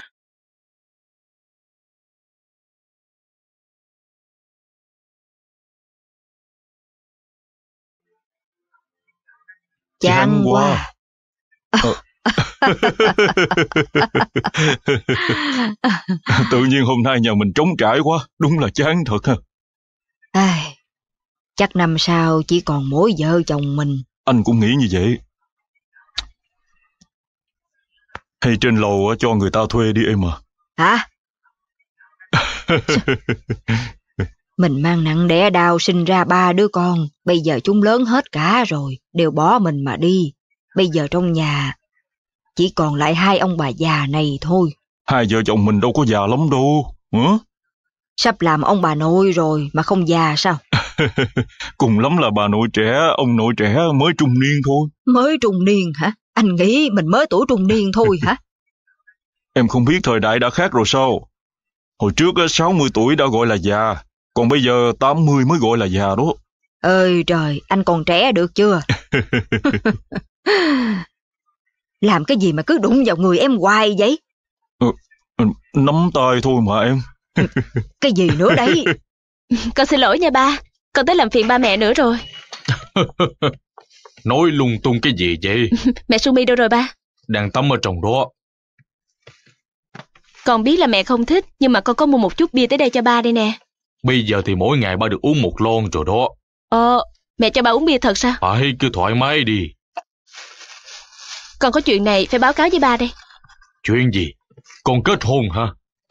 Chán quá. Tự nhiên hôm nay nhà mình trống trải quá, đúng là chán thật ha. Chắc năm sau chỉ còn mỗi vợ chồng mình. Anh cũng nghĩ như vậy. Hay trên lầu cho người ta thuê đi em à. Hả? Mình mang nặng đẻ đau sinh ra 3 đứa con, bây giờ chúng lớn hết cả rồi, đều bỏ mình mà đi. Bây giờ trong nhà chỉ còn lại 2 ông bà già này thôi. 2 vợ chồng mình đâu có già lắm đâu. Hả? Sắp làm ông bà nội rồi mà không già sao? Cùng lắm là bà nội trẻ, ông nội trẻ mới trung niên thôi. Mới trung niên hả? Anh nghĩ mình mới tuổi trung niên thôi hả? Em không biết thời đại đã khác rồi sao? Hồi trước 60 tuổi đã gọi là già, còn bây giờ 80 mới gọi là già đó. Ơi trời, anh còn trẻ được chưa? Làm cái gì mà cứ đụng vào người em hoài vậy? Nắm tay thôi mà em. Cái gì nữa đấy? Con xin lỗi nha ba, con tới làm phiền ba mẹ nữa rồi. Nói lung tung cái gì vậy? Mẹ Sumi đâu rồi ba? Đang tắm ở trong đó. Con biết là mẹ không thích, nhưng mà con có mua một chút bia tới đây cho ba đây nè. Bây giờ thì mỗi ngày ba được uống 1 lon rồi đó. Mẹ cho ba uống bia thật sao? Phải, cứ thoải mái đi. Con có chuyện này phải báo cáo với ba đây. Chuyện gì? Con kết hôn hả?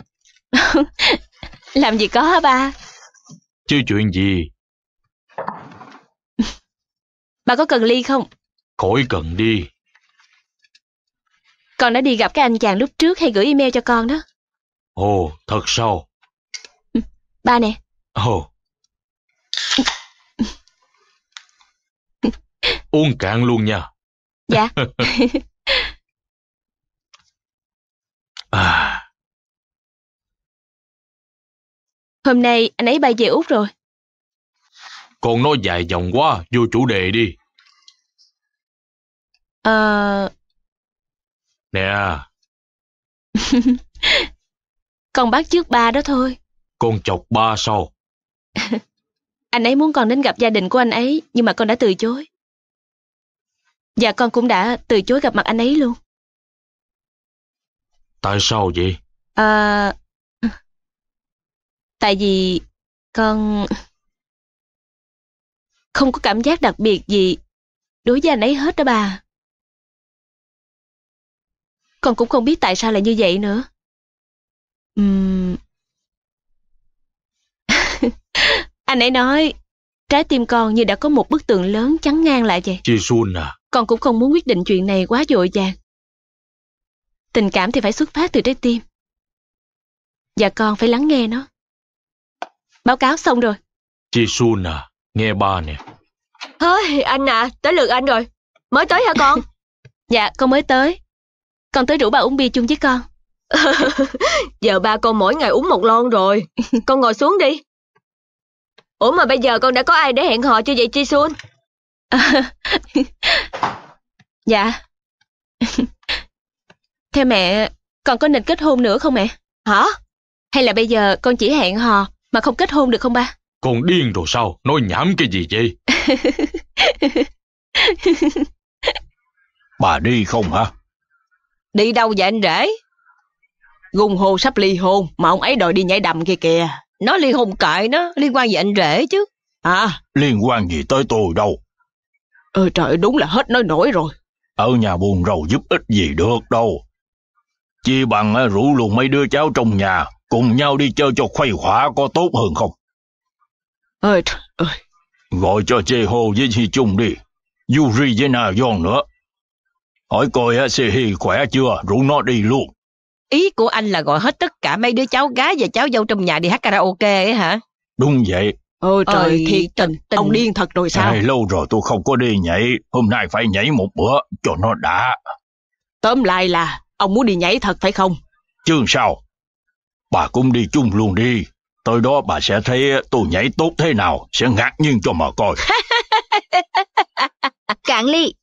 Làm gì có hả ba? Chứ chuyện gì? Ba có cần ly không? Khỏi cần đi. Con đã đi gặp cái anh chàng lúc trước hay gửi email cho con đó. Ồ, thật sao? Ba nè. Ồ. Uống cạn luôn nha. Dạ. Hôm nay anh ấy bay về Úc rồi. Con nói dài dòng quá, vô chủ đề đi. Nè. Con bắt chước ba đó thôi. Con chọc ba sao? Anh ấy muốn con đến gặp gia đình của anh ấy, nhưng mà con đã từ chối. Và con cũng đã từ chối gặp mặt anh ấy luôn. Tại sao vậy? Tại vì con không có cảm giác đặc biệt gì đối với anh ấy hết đó bà. Con cũng không biết tại sao lại như vậy nữa. Anh ấy nói Trái tim con như đã có một bức tường lớn chắn ngang lại vậy. Ji-sun à. Con cũng không muốn quyết định chuyện này quá vội vàng. Tình cảm thì phải xuất phát từ trái tim. Và con phải lắng nghe nó. Báo cáo xong rồi. Ji-sun à, nghe ba nè. Thôi, anh à, tới lượt anh rồi. Mới tới hả con? Dạ, con mới tới. Con tới rủ bà uống bia chung với con. Giờ ba con mỗi ngày uống một lon rồi. Con ngồi xuống đi. Ủa mà bây giờ con đã có ai để hẹn hò chưa vậy Ji-sun? Dạ. Theo mẹ, con có nên kết hôn nữa không mẹ? Hả? Hay là bây giờ con chỉ hẹn hò mà không kết hôn được không ba? Con điên rồi sao? Nói nhảm cái gì vậy? Bà đi không hả? Đi đâu vậy anh rể? Gung Ho sắp ly hôn mà ông ấy đòi đi nhảy đầm kia kìa. Nó ly hôn kệ nó, liên quan gì anh rể chứ? À, Liên quan gì tới tôi đâu. Trời, đúng là hết nói nổi rồi. Ở nhà buồn rầu giúp ích gì được đâu. Chi bằng rủ luôn mấy đứa cháu trong nhà cùng nhau đi chơi cho khuây khỏa có tốt hơn không? Trời ơi. Gọi cho Jae-ho với Ji-chung đi, Yuri với Na-yeon nữa. Hỏi coi Se-hee khỏe chưa, rủ nó đi luôn. Ý của anh là gọi hết tất cả mấy đứa cháu gái và cháu dâu trong nhà đi hát karaoke ấy hả? Đúng vậy. Trời, thiệt tình, ông điên thật rồi sao? Lâu rồi tôi không có đi nhảy, hôm nay phải nhảy một bữa cho nó đã. Tóm lại là ông muốn đi nhảy thật phải không? Chứ sao? Bà cũng đi chung luôn đi. Tới đó bà sẽ thấy tôi nhảy tốt thế nào, sẽ ngạc nhiên cho mà coi. Cạn ly.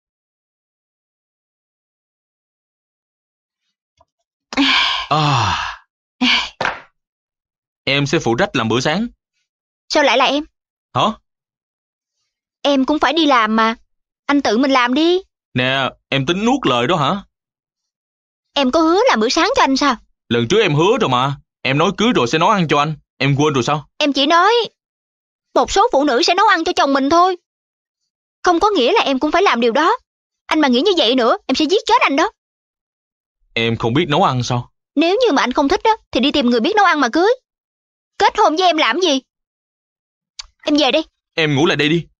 Em sẽ phụ trách làm bữa sáng. Sao lại là em? Hả? Em cũng phải đi làm mà. Anh tự mình làm đi. Nè, em tính nuốt lời đó hả? Em có hứa làm bữa sáng cho anh sao? Lần trước em hứa rồi mà. Em nói cưới rồi sẽ nấu ăn cho anh. Em quên rồi sao? Em chỉ nói một số phụ nữ sẽ nấu ăn cho chồng mình thôi. Không có nghĩa là em cũng phải làm điều đó. Anh mà nghĩ như vậy nữa, em sẽ giết chết anh đó. Em không biết nấu ăn sao? Nếu như mà anh không thích đó, thì đi tìm người biết nấu ăn mà cưới. Kết hôn với em làm gì? Em về đi. Em ngủ lại đây đi.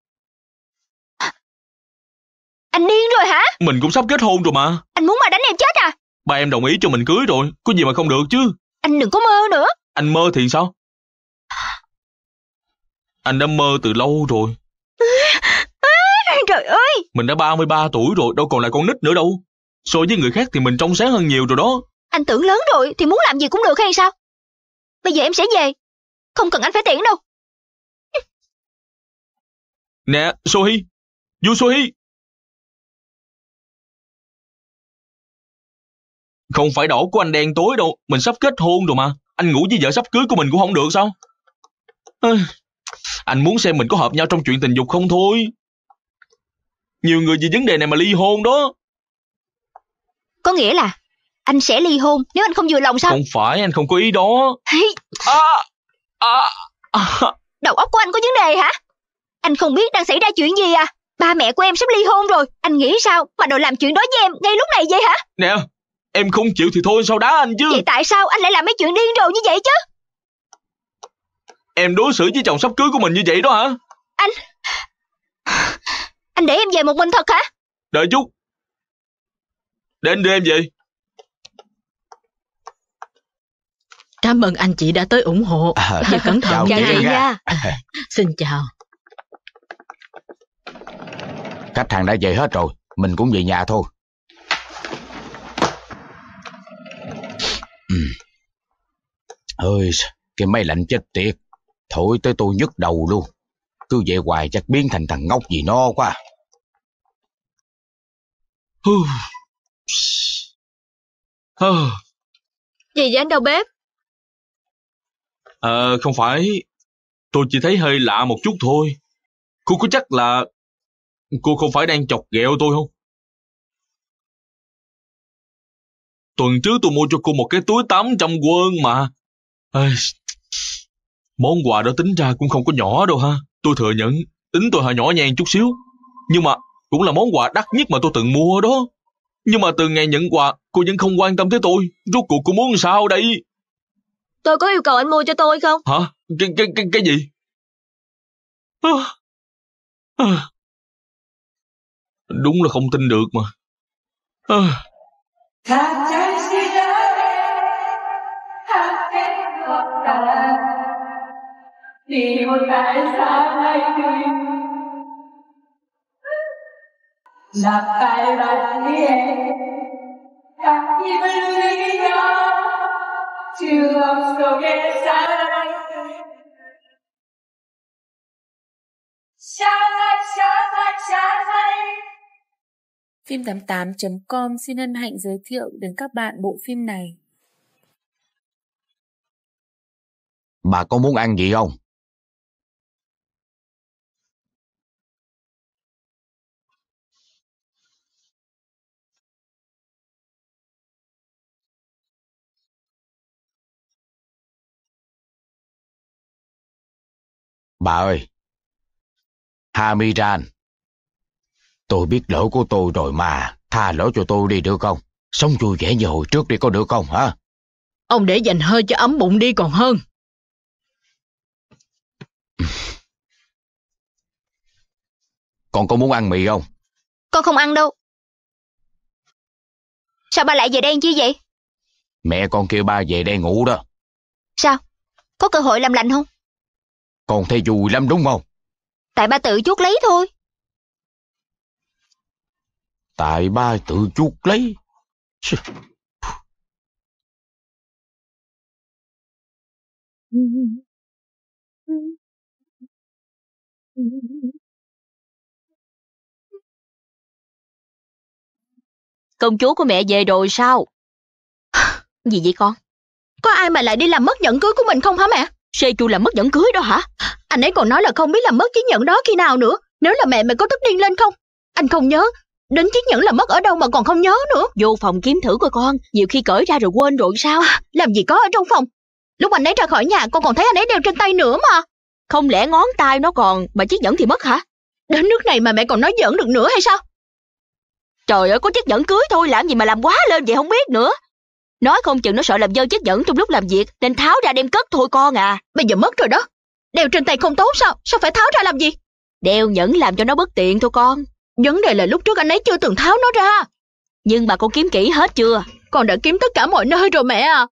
Anh điên rồi hả? Mình cũng sắp kết hôn rồi mà. Anh muốn mà đánh em chết à? Ba em đồng ý cho mình cưới rồi. Có gì mà không được chứ. Anh đừng có mơ nữa. Anh mơ thì sao? Anh đã mơ từ lâu rồi. Trời ơi! Mình đã 33 tuổi rồi, đâu còn là con nít nữa đâu. So với người khác thì mình trong sáng hơn nhiều rồi đó. Anh tưởng lớn rồi thì muốn làm gì cũng được hay sao? Bây giờ em sẽ về. Không cần anh phải tiễn đâu. Nè, Sohee! Yu Sohee! Không phải đổ của anh đen tối đâu. Mình sắp kết hôn rồi mà. Anh ngủ với vợ sắp cưới của mình cũng không được sao? Anh muốn xem mình có hợp nhau trong chuyện tình dục không thôi. Nhiều người vì vấn đề này mà ly hôn đó. Có nghĩa là anh sẽ ly hôn nếu anh không vừa lòng sao? Không phải, anh không có ý đó. Đầu óc của anh có vấn đề hả? Anh không biết đang xảy ra chuyện gì à? Ba mẹ của em sắp ly hôn rồi. Anh nghĩ sao mà đòi làm chuyện đó với em ngay lúc này vậy hả? Nè, em không chịu thì thôi sao đá anh chứ. Vậy tại sao anh lại làm mấy chuyện điên rồ như vậy chứ? Em đối xử với chồng sắp cưới của mình như vậy đó hả? Anh để em về một mình thật hả? Đợi chút. Để anh đưa em về. Cảm ơn anh chị đã tới ủng hộ. Và cẩn thận nha. Xin chào. Khách hàng đã về hết rồi, mình cũng về nhà thôi. Ơi, cái máy lạnh chết tiệt. Thổi tới tôi nhức đầu luôn. Cứ vậy hoài chắc biến thành thằng ngốc gì nó quá. Gì vậy anh đầu bếp? Không phải. Tôi chỉ thấy hơi lạ một chút thôi. Cô có chắc là cô không phải đang chọc ghẹo tôi không? Tuần trước tôi mua cho cô một cái túi 800 won mà. Món quà đó tính ra cũng không có nhỏ đâu ha. Tôi thừa nhận tính tôi hơi nhỏ nhen chút xíu. Nhưng mà cũng là món quà đắt nhất mà tôi từng mua đó. Nhưng mà từ ngày nhận quà cô vẫn không quan tâm tới tôi. Rốt cuộc cô muốn sao đây? Tôi có yêu cầu anh mua cho tôi không? Hả? Cái gì? Đúng là không tin được mà. Phim88.com xin hân hạnh giới thiệu đến các bạn bộ phim này. Bà có muốn ăn gì không? Bà ơi, Hamiran, tôi biết lỗi của tôi rồi mà, tha lỗi cho tôi đi được không? Sống vui vẻ như hồi trước đi có được không hả? Ông để dành hơi cho ấm bụng đi còn hơn. Con có muốn ăn mì không? Con không ăn đâu. Sao ba lại về đây chi vậy? Mẹ con kêu ba về đây ngủ đó. Sao? Có cơ hội làm lành không? Con thấy vui lắm đúng không? Tại ba tự chuốc lấy thôi. Tại ba tự chuốc lấy. Công chúa của mẹ về rồi sao? Gì vậy con? Có ai mà lại đi làm mất nhẫn cưới của mình không hả mẹ? Sê-chu làm mất nhẫn cưới đó hả? Anh ấy còn nói là không biết làm mất chiếc nhẫn đó khi nào nữa. Nếu là mẹ có tức điên lên không? Anh không nhớ. Đến chiếc nhẫn là mất ở đâu mà còn không nhớ nữa. Vô phòng kiếm thử coi con. Nhiều khi cởi ra rồi quên rồi sao? Làm gì có ở trong phòng. Lúc anh ấy ra khỏi nhà con còn thấy anh ấy đeo trên tay nữa mà. Không lẽ ngón tay nó còn mà chiếc nhẫn thì mất hả? Đến nước này mà mẹ còn nói giỡn được nữa hay sao? Trời ơi, có chiếc nhẫn cưới thôi làm gì mà làm quá lên vậy không biết nữa. Nói không chừng nó sợ làm dơ chiếc nhẫn trong lúc làm việc nên tháo ra đem cất thôi con à. Bây giờ mất rồi đó. Đeo trên tay không tốt sao? Sao phải tháo ra làm gì? Đeo nhẫn làm cho nó bất tiện thôi con. Vấn đề là lúc trước anh ấy chưa từng tháo nó ra. Nhưng mà con kiếm kỹ hết chưa? Con đã kiếm tất cả mọi nơi rồi mẹ à.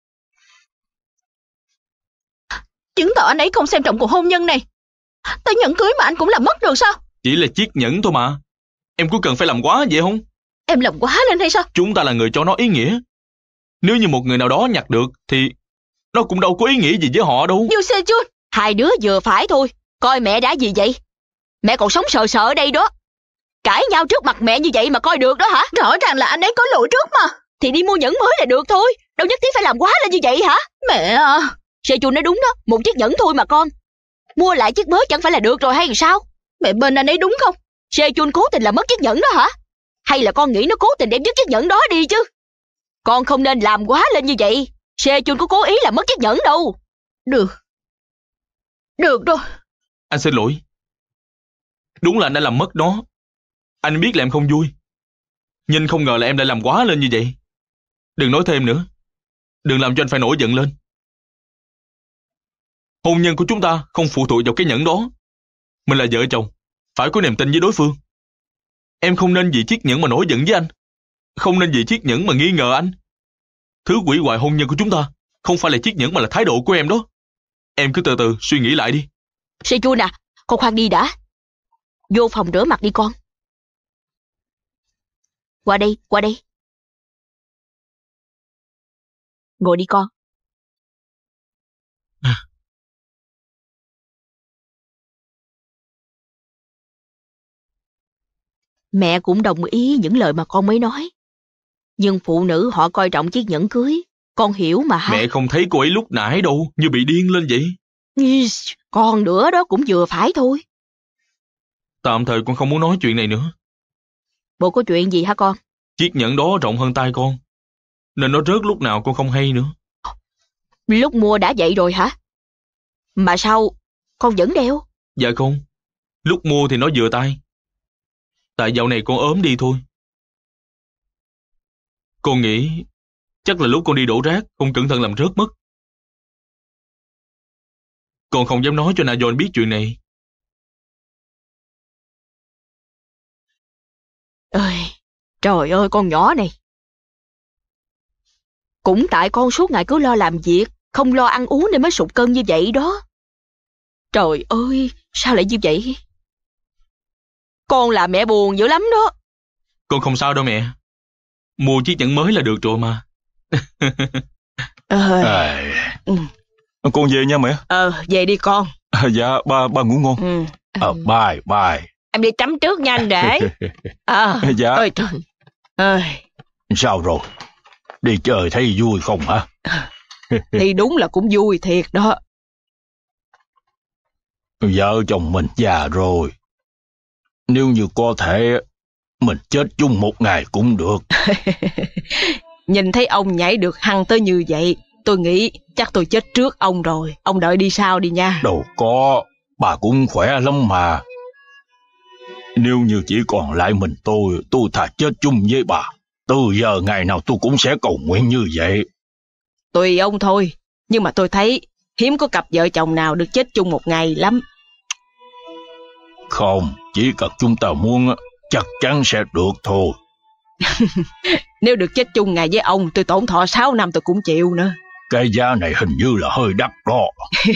Chứng tỏ anh ấy không xem trọng cuộc hôn nhân này. Tới nhẫn cưới mà anh cũng làm mất được sao? Chỉ là chiếc nhẫn thôi mà. Em có cần phải làm quá vậy không? Em làm quá lên hay sao? Chúng ta là người cho nó ý nghĩa. Nếu như một người nào đó nhặt được thì nó cũng đâu có ý nghĩa gì với họ đâu. Yu Se-chun, hai đứa vừa phải thôi. Coi mẹ đã gì vậy? Mẹ còn sống sờ sờ ở đây đó. Cãi nhau trước mặt mẹ như vậy mà coi được đó hả? Rõ ràng là anh ấy có lỗi trước mà. Thì đi mua nhẫn mới là được thôi. Đâu nhất thiết phải làm quá lên như vậy hả? Mẹ à. Se-chun nói đúng đó. Một chiếc nhẫn thôi mà con. Mua lại chiếc mới chẳng phải là được rồi hay sao? Mẹ bên anh ấy đúng không? Se-chun cố tình làm mất chiếc nhẫn đó hả? Hay là con nghĩ nó cố tình đem dứt chiếc nhẫn đó đi chứ? Con không nên làm quá lên như vậy. Se-chun có cố ý làm mất chiếc nhẫn đâu. Được rồi. Anh xin lỗi. Đúng là anh đã làm mất nó. Anh biết là em không vui. Nhưng không ngờ là em đã làm quá lên như vậy. Đừng nói thêm nữa. Đừng làm cho anh phải nổi giận lên. Hôn nhân của chúng ta không phụ thuộc vào cái nhẫn đó. Mình là vợ chồng, phải có niềm tin với đối phương. Em không nên vì chiếc nhẫn mà nổi giận với anh. Không nên vì chiếc nhẫn mà nghi ngờ anh. Thứ hủy hoại hôn nhân của chúng ta không phải là chiếc nhẫn mà là thái độ của em đó. Em cứ từ từ suy nghĩ lại đi. Se-chun à, con khoan đi đã. Vô phòng rửa mặt đi con. Qua đây. Ngồi đi con. Mẹ cũng đồng ý những lời mà con mới nói. Nhưng phụ nữ họ coi trọng chiếc nhẫn cưới. Con hiểu mà ha. Mẹ không thấy cô ấy lúc nãy đâu, như bị điên lên vậy. Con nữa đó cũng vừa phải thôi. Tạm thời con không muốn nói chuyện này nữa. Bộ có chuyện gì hả con? Chiếc nhẫn đó rộng hơn tay con, nên nó rớt lúc nào con không hay nữa. Lúc mua đã vậy rồi hả? Mà sao con vẫn đeo? Dạ không, lúc mua thì nó vừa tay. Tại dạo này con ốm đi thôi. Con nghĩ chắc là lúc con đi đổ rác không cẩn thận làm rớt mất. Con không dám nói cho Na John biết chuyện này. Ơi, trời ơi con nhỏ này. Cũng tại con suốt ngày cứ lo làm việc, không lo ăn uống nên mới sụt cân như vậy đó. Trời ơi, sao lại như vậy? Con làm mẹ buồn dữ lắm đó. Con không sao đâu mẹ. Mua chiếc nhẫn mới là được rồi mà. Con về nha mẹ. Về đi con. Dạ, ba ngủ ngon. Bye. Em đi tắm trước nha anh để. Dạ. Ôi trời ơi. Sao rồi? Đi chơi thấy vui không hả? Thì đúng là cũng vui thiệt đó. Vợ chồng mình già rồi. Nếu như có thể, mình chết chung một ngày cũng được. Nhìn thấy ông nhảy được hăng tới như vậy, tôi nghĩ chắc tôi chết trước ông rồi. Ông đợi đi sau đi nha. Đâu có, bà cũng khỏe lắm mà. Nếu như chỉ còn lại mình tôi thà chết chung với bà. Từ giờ ngày nào tôi cũng sẽ cầu nguyện như vậy. Tùy ông thôi, nhưng mà tôi thấy hiếm có cặp vợ chồng nào được chết chung một ngày lắm. Không, chỉ cần chúng ta muốn, chắc chắn sẽ được thôi. Nếu được chết chung ngày với ông, tôi tổn thọ 6 năm tôi cũng chịu nữa. Cái giá này hình như là hơi đắt đó.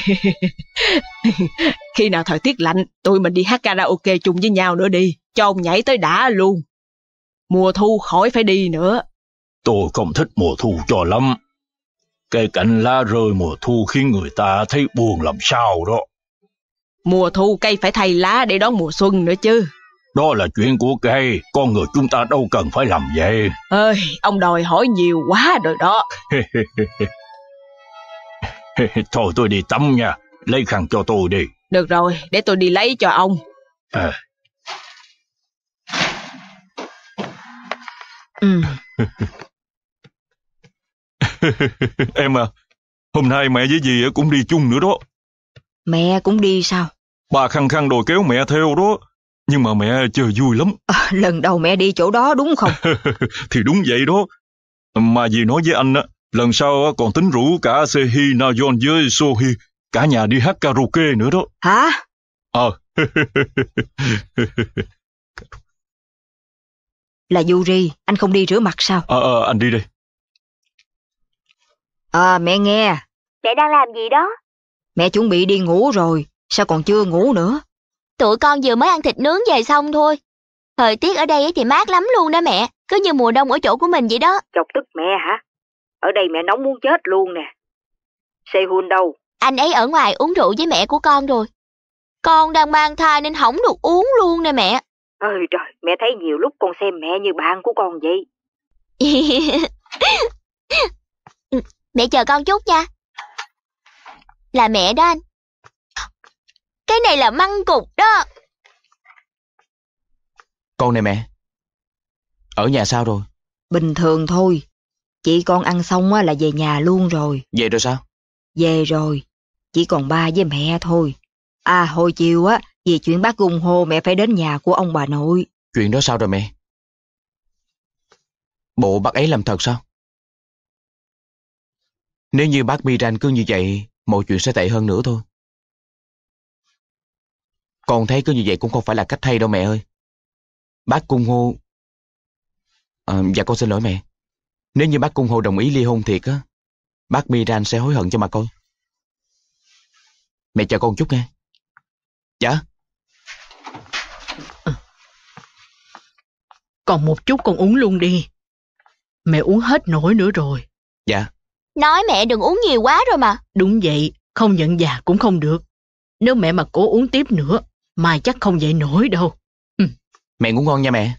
Khi nào thời tiết lạnh, tụi mình đi hát karaoke chung với nhau nữa đi, cho ông nhảy tới đã luôn. Mùa thu khỏi phải đi nữa. Tôi không thích mùa thu cho lắm. Cái cảnh lá rơi mùa thu khiến người ta thấy buồn làm sao đó. Mùa thu cây phải thay lá để đón mùa xuân nữa chứ. Đó là chuyện của cây, con người chúng ta đâu cần phải làm vậy. Ơi, ông đòi hỏi nhiều quá rồi đó. Thôi tôi đi tắm nha, lấy khăn cho tôi đi. Được rồi, để tôi đi lấy cho ông. Em à, hôm nay mẹ với dì cũng đi chung nữa đó. Mẹ cũng đi sao? Bà khăng khăng đòi kéo mẹ theo đó. Nhưng mà mẹ chơi vui lắm. Lần đầu mẹ đi chỗ đó đúng không? Thì đúng vậy đó. Mà dì nói với anh á, lần sau còn tính rủ cả Sehi, Nayeon với Sohi, cả nhà đi hát karaoke nữa đó. Hả? Là Yuri, anh không đi rửa mặt sao? Anh đi đây. Mẹ nghe. Mẹ đang làm gì đó? Mẹ chuẩn bị đi ngủ rồi, sao còn chưa ngủ nữa? Tụi con vừa mới ăn thịt nướng về xong thôi. Thời tiết ở đây thì mát lắm luôn đó mẹ. Cứ như mùa đông ở chỗ của mình vậy đó. Chọc tức mẹ hả? Ở đây mẹ nóng muốn chết luôn nè. Sehun đâu? Anh ấy ở ngoài uống rượu với mẹ của con rồi. Con đang mang thai nên không được uống luôn nè mẹ. Ơi trời, mẹ thấy nhiều lúc con xem mẹ như bạn của con vậy. Mẹ chờ con chút nha. Là mẹ đó anh. Cái này là măng cục đó. Con này mẹ, ở nhà sao rồi? Bình thường thôi. Chị con ăn xong là về nhà luôn rồi. Về rồi sao? Về rồi. Chỉ còn ba với mẹ thôi. Hồi chiều vì chuyện bác Gung Hô mẹ phải đến nhà của ông bà nội. Chuyện đó sao rồi mẹ? Bộ bác ấy làm thật sao? Nếu như bác Miran cứ như vậy, mọi chuyện sẽ tệ hơn nữa thôi. Con thấy cứ như vậy cũng không phải là cách hay đâu mẹ ơi. Bác Gung Hô... dạ con xin lỗi mẹ. Nếu như bác Gung Hô đồng ý ly hôn thiệt á, bác Miran sẽ hối hận cho mà coi. Mẹ chờ con chút nghe. Dạ. Còn một chút con uống luôn đi. Mẹ uống hết nổi nữa rồi. Dạ. Nói mẹ đừng uống nhiều quá rồi mà. Đúng vậy, không nhận già cũng không được. Nếu mẹ mà cố uống tiếp nữa, mai chắc không dậy nổi đâu. Mẹ ngủ ngon nha mẹ.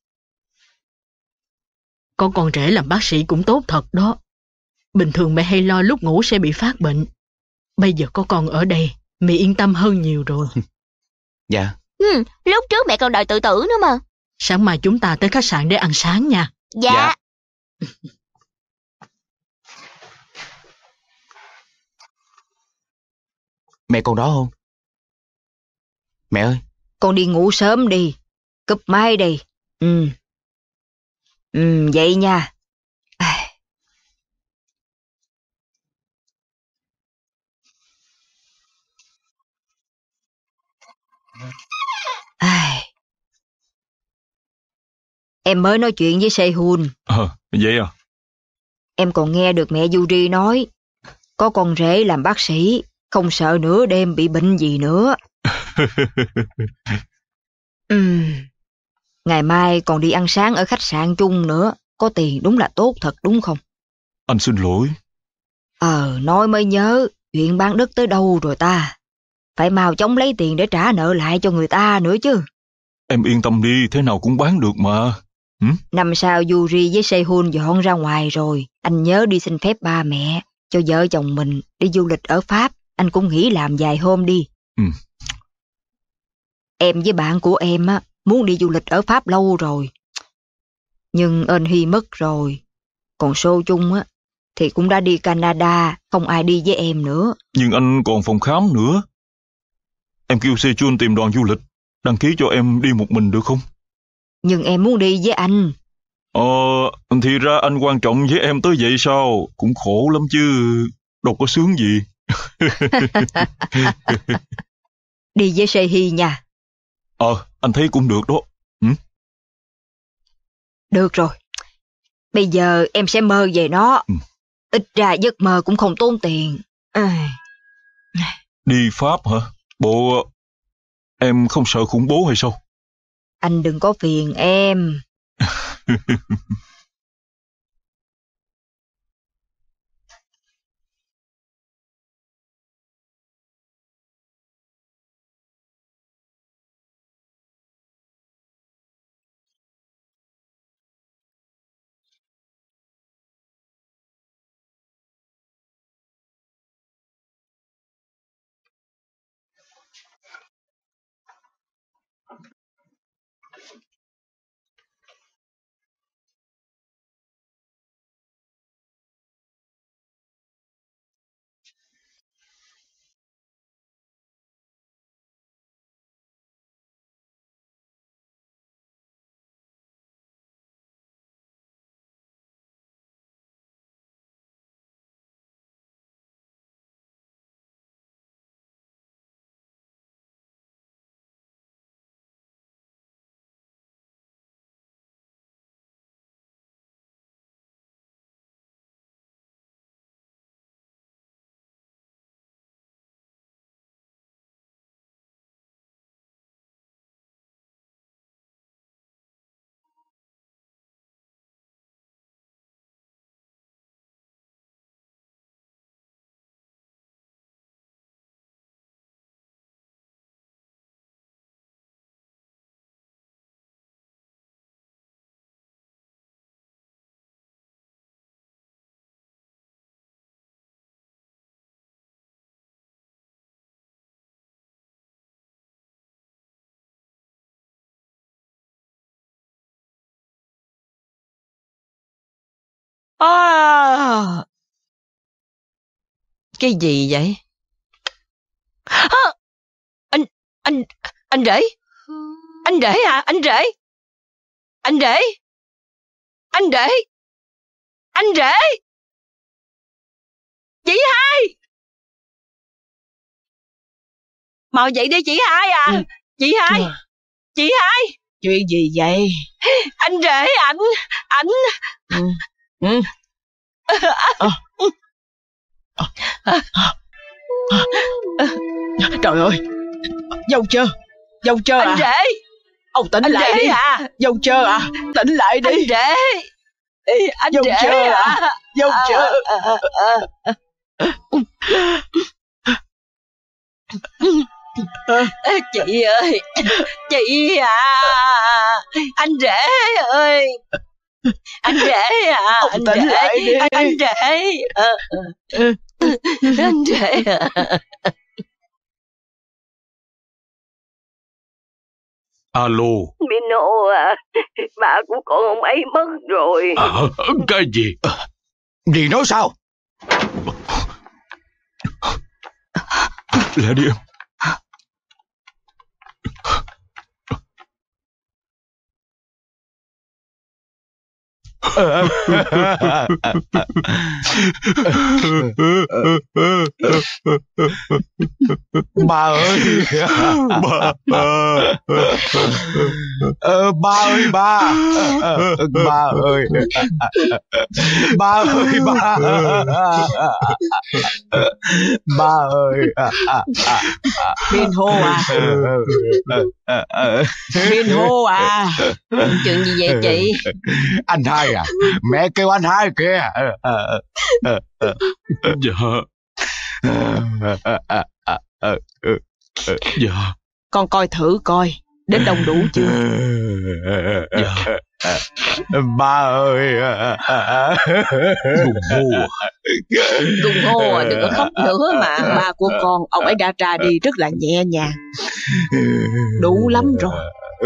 Có con trẻ làm bác sĩ cũng tốt thật đó. Bình thường mẹ hay lo lúc ngủ sẽ bị phát bệnh. Bây giờ có con ở đây, mẹ yên tâm hơn nhiều rồi. Dạ. Lúc trước mẹ còn đòi tự tử nữa mà. Sáng mai chúng ta tới khách sạn để ăn sáng nha. Dạ. Mẹ còn đó không? Mẹ ơi. Con đi ngủ sớm đi. Cúp máy đi. Vậy nha. Em mới nói chuyện với Sehun. Vậy à? Em còn nghe được mẹ Yuri nói, có con rể làm bác sĩ, không sợ nửa đêm bị bệnh gì nữa. Ngày mai còn đi ăn sáng ở khách sạn chung nữa, có tiền đúng là tốt thật đúng không? Anh xin lỗi. Nói mới nhớ, chuyện bán đất tới đâu rồi ta? Phải mau chóng lấy tiền để trả nợ lại cho người ta nữa chứ. Em yên tâm đi, thế nào cũng bán được mà. Năm sau Yuri với Sehun dọn ra ngoài rồi, anh nhớ đi xin phép ba mẹ, cho vợ chồng mình đi du lịch ở Pháp, anh cũng nghỉ làm vài hôm đi. Em với bạn của em á, muốn đi du lịch ở Pháp lâu rồi. Nhưng Ân Hy mất rồi, còn Sô Chung á, thì cũng đã đi Canada, không ai đi với em nữa. Nhưng anh còn phòng khám nữa. Em kêu Sejun tìm đoàn du lịch, đăng ký cho em đi một mình được không? Nhưng em muốn đi với anh. Thì ra anh quan trọng với em tới vậy sao? Cũng khổ lắm chứ, đâu có sướng gì. Đi với Sehi nha. Anh thấy cũng được đó. Được rồi. Bây giờ em sẽ mơ về nó. Ít ra giấc mơ cũng không tốn tiền. Đi Pháp hả? Bộ em không sợ khủng bố hay sao? Anh đừng có phiền em. Cái gì vậy? Anh rể. Anh rể à? Anh rể. Anh rể. Anh rể. Anh rể. Chị hai. Mau dậy đi chị hai à. Chị hai. Chị hai. Chuyện gì vậy? Anh rể anh. Trời ơi, dâu chơ anh à? Rể. Ông tỉnh Anh lại rể đi. à? Dâu chơ à? Tỉnh lại đi. Anh rể. Anh Dâu rể chơ à? Dâu chơ. Chị ơi, chị à. Anh rể ơi. Anh rể à? Ông Anh tỉnh rể. lại đi. Anh rể. Anh rể à? Alo. Mino à, bà của con ông ấy mất rồi. Cái gì? Dì nói sao? Lại đi em. Ba ơi. Ba. Ba ơi ba. Ba ơi. Ba ơi ba. Ba ơi. Biên hô à. Biên hô à. Chuyện gì vậy chị? Anh hai à, mẹ kêu anh hai kìa. Dạ. Con coi thử coi, đến đông đủ chưa? Dạ. Ba ơi. Gùng hô. Gùng hô à, đừng có khóc nữa mà. Ba của con, ông ấy đã ra đi rất là nhẹ nhàng. Đủ lắm rồi.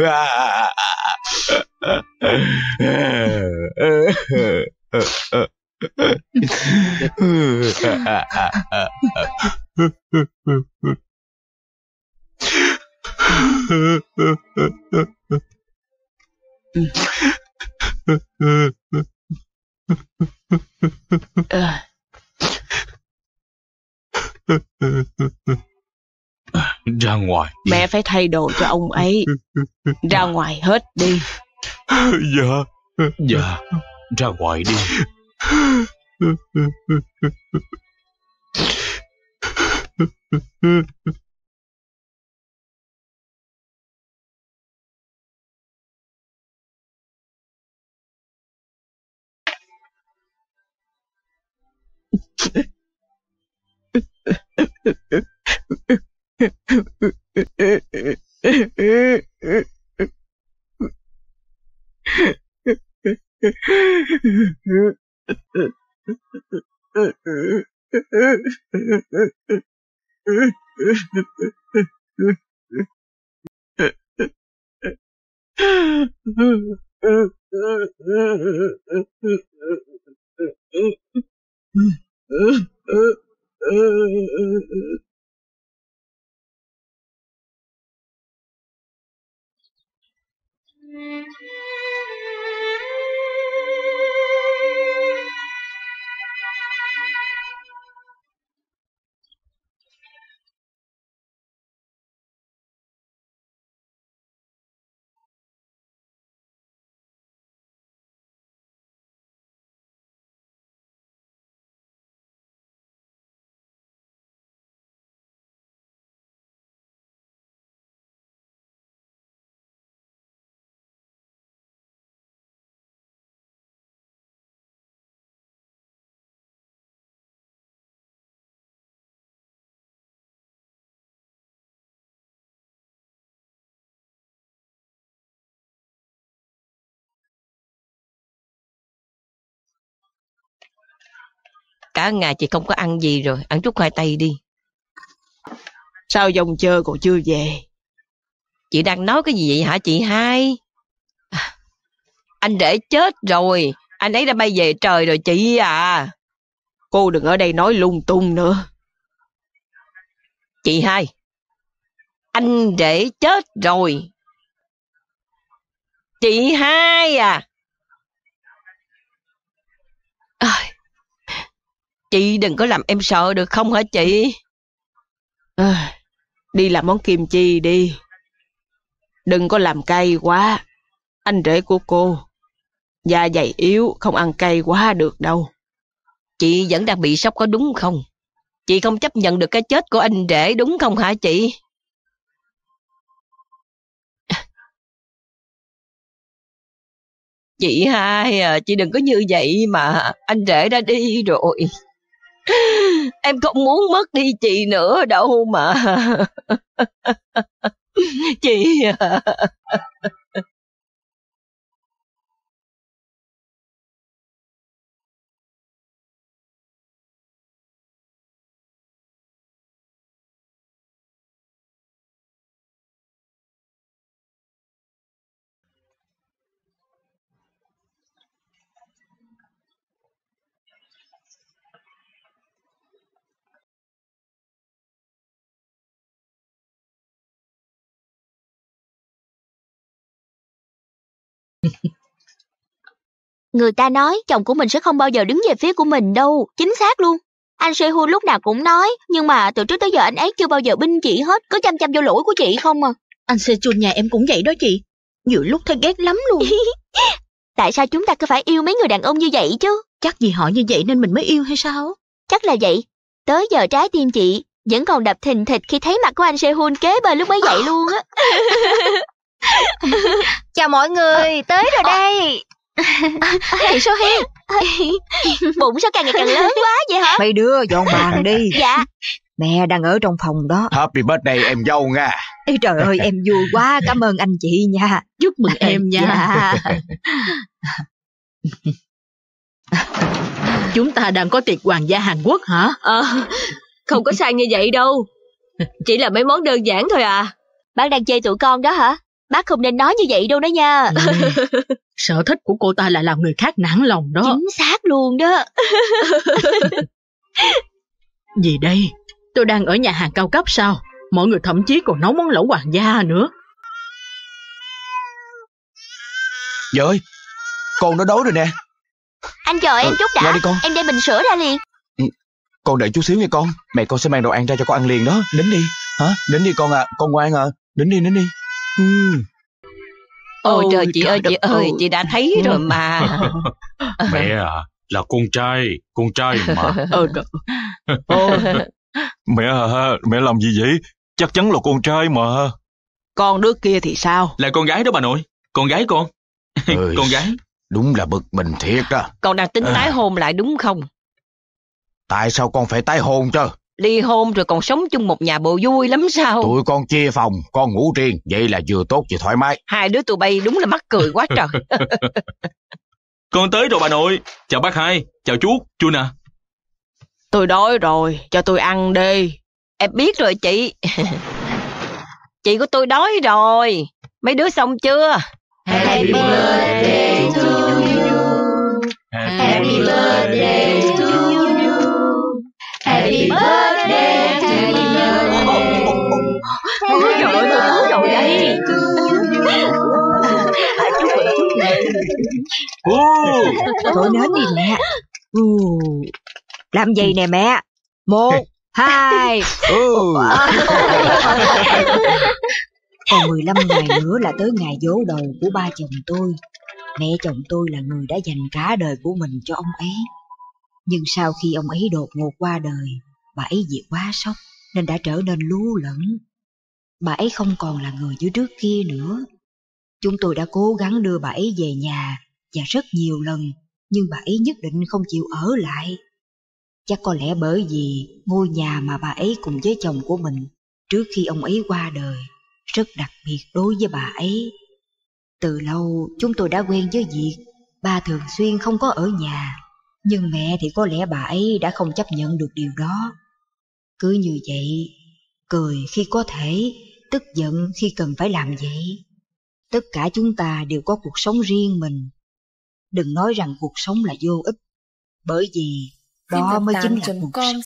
Ra ngoài đi. Mẹ phải thay đồ cho ông ấy. Ra ngoài hết đi. Dạ. Dạ. Ra ngoài đi. Cả ngày chị không có ăn gì rồi, ăn chút khoai tây đi. Sao dòng chơi còn chưa về? Chị đang nói cái gì vậy hả chị hai? Anh để chết rồi, anh ấy đã bay về trời rồi chị à. Cô đừng ở đây nói lung tung nữa. Chị hai, anh để chết rồi. Chị hai à. Chị đừng có làm em sợ được không hả chị? Đi làm món kim chi đi. Đừng có làm cay quá. Anh rể của cô da dày yếu, không ăn cay quá được đâu. Chị vẫn đang bị sốc có đúng không? Chị không chấp nhận được cái chết của anh rể đúng không hả chị? Chị hai à, chị đừng có như vậy mà. Anh rể đã đi rồi. Em không muốn mất đi chị nữa đâu mà. Chị à. Người ta nói chồng của mình sẽ không bao giờ đứng về phía của mình đâu, chính xác luôn. Anh Sehun lúc nào cũng nói, nhưng mà từ trước tới giờ anh ấy chưa bao giờ binh chị hết, cứ chăm chăm vô lỗi của chị không à. Anh Sehun nhà em cũng vậy đó chị. Nhiều lúc thấy ghét lắm luôn. Tại sao chúng ta cứ phải yêu mấy người đàn ông như vậy chứ? Chắc vì họ như vậy nên mình mới yêu hay sao? Chắc là vậy. Tới giờ trái tim chị vẫn còn đập thình thịch khi thấy mặt của anh Sehun kế bên lúc mới dậy luôn á. Chào mọi người, tới rồi đây. Chị Sohi, bụng sao càng ngày càng lớn quá vậy hả? Mấy đứa dọn bàn đi. Dạ. Mẹ đang ở trong phòng đó. Happy birthday em dâu nha. Ê, trời ơi, em vui quá, cảm ơn anh chị nha. Chúc mừng em nha. Dạ. Chúng ta đang có tiệc hoàng gia Hàn Quốc hả? Không có sang như vậy đâu. Chỉ là mấy món đơn giản thôi à. Bác đang chê tụi con đó hả? Bác không nên nói như vậy đâu đó nha. Sở thích của cô ta là làm người khác nản lòng đó. Chính xác luôn đó. Gì đây? Tôi đang ở nhà hàng cao cấp sao? Mọi người thậm chí còn nấu món lẩu hoàng gia nữa. Vợ ơi, con nó đói rồi nè. Anh chờ em chút đã. Ra đi con. Em đem bình sữa ra liền. Con đợi chút xíu nha con. Mẹ con sẽ mang đồ ăn ra cho con ăn liền đó. Đến đi. Hả? Đến đi con à. Con ngoan à. Đến đi, đến đi. Ôi trời, chị ơi, chị đã thấy rồi mà. Mẹ à, là con trai mà. Mẹ à, mẹ làm gì vậy? Chắc chắn là con trai mà. Con đứa kia thì sao? Là con gái đó bà nội. Con gái con. Con gái. Đúng là bực mình thiệt đó. Con đang tính tái hôn lại đúng không? Tại sao con phải tái hôn chứ? Ly hôn rồi còn sống chung một nhà bộ vui lắm sao? Tụi con chia phòng, con ngủ riêng, vậy là vừa tốt vừa thoải mái. Hai đứa tụi bay đúng là mắc cười quá trời. Con tới rồi bà nội. Chào bác hai, chào chú nè. Tôi đói rồi, cho tôi ăn đi. Em biết rồi chị. Chị của tôi đói rồi. Mấy đứa xong chưa? Happy birthday to you. Happy birthday to you. Happy birthday, happy birthday. Trời ơi, tôi cứu rồi đây. Thổi nến đi mẹ. Làm gì nè mẹ? 1, 2. Còn 15 ngày nữa là tới ngày giỗ đầu của ba chồng tôi. Mẹ chồng tôi là người đã dành cả đời của mình cho ông ấy. Nhưng sau khi ông ấy đột ngột qua đời, bà ấy vì quá sốc nên đã trở nên lú lẫn. Bà ấy không còn là người như trước kia nữa. Chúng tôi đã cố gắng đưa bà ấy về nhà và rất nhiều lần, nhưng bà ấy nhất định không chịu ở lại. Chắc có lẽ bởi vì ngôi nhà mà bà ấy cùng với chồng của mình trước khi ông ấy qua đời rất đặc biệt đối với bà ấy. Từ lâu chúng tôi đã quen với việc ba thường xuyên không có ở nhà, nhưng mẹ thì có lẽ bà ấy đã không chấp nhận được điều đó. Cứ như vậy, cười khi có thể, tức giận khi cần phải làm vậy. Tất cả chúng ta đều có cuộc sống riêng mình. Đừng nói rằng cuộc sống là vô ích, bởi vì đó mới chính là cuộc sống.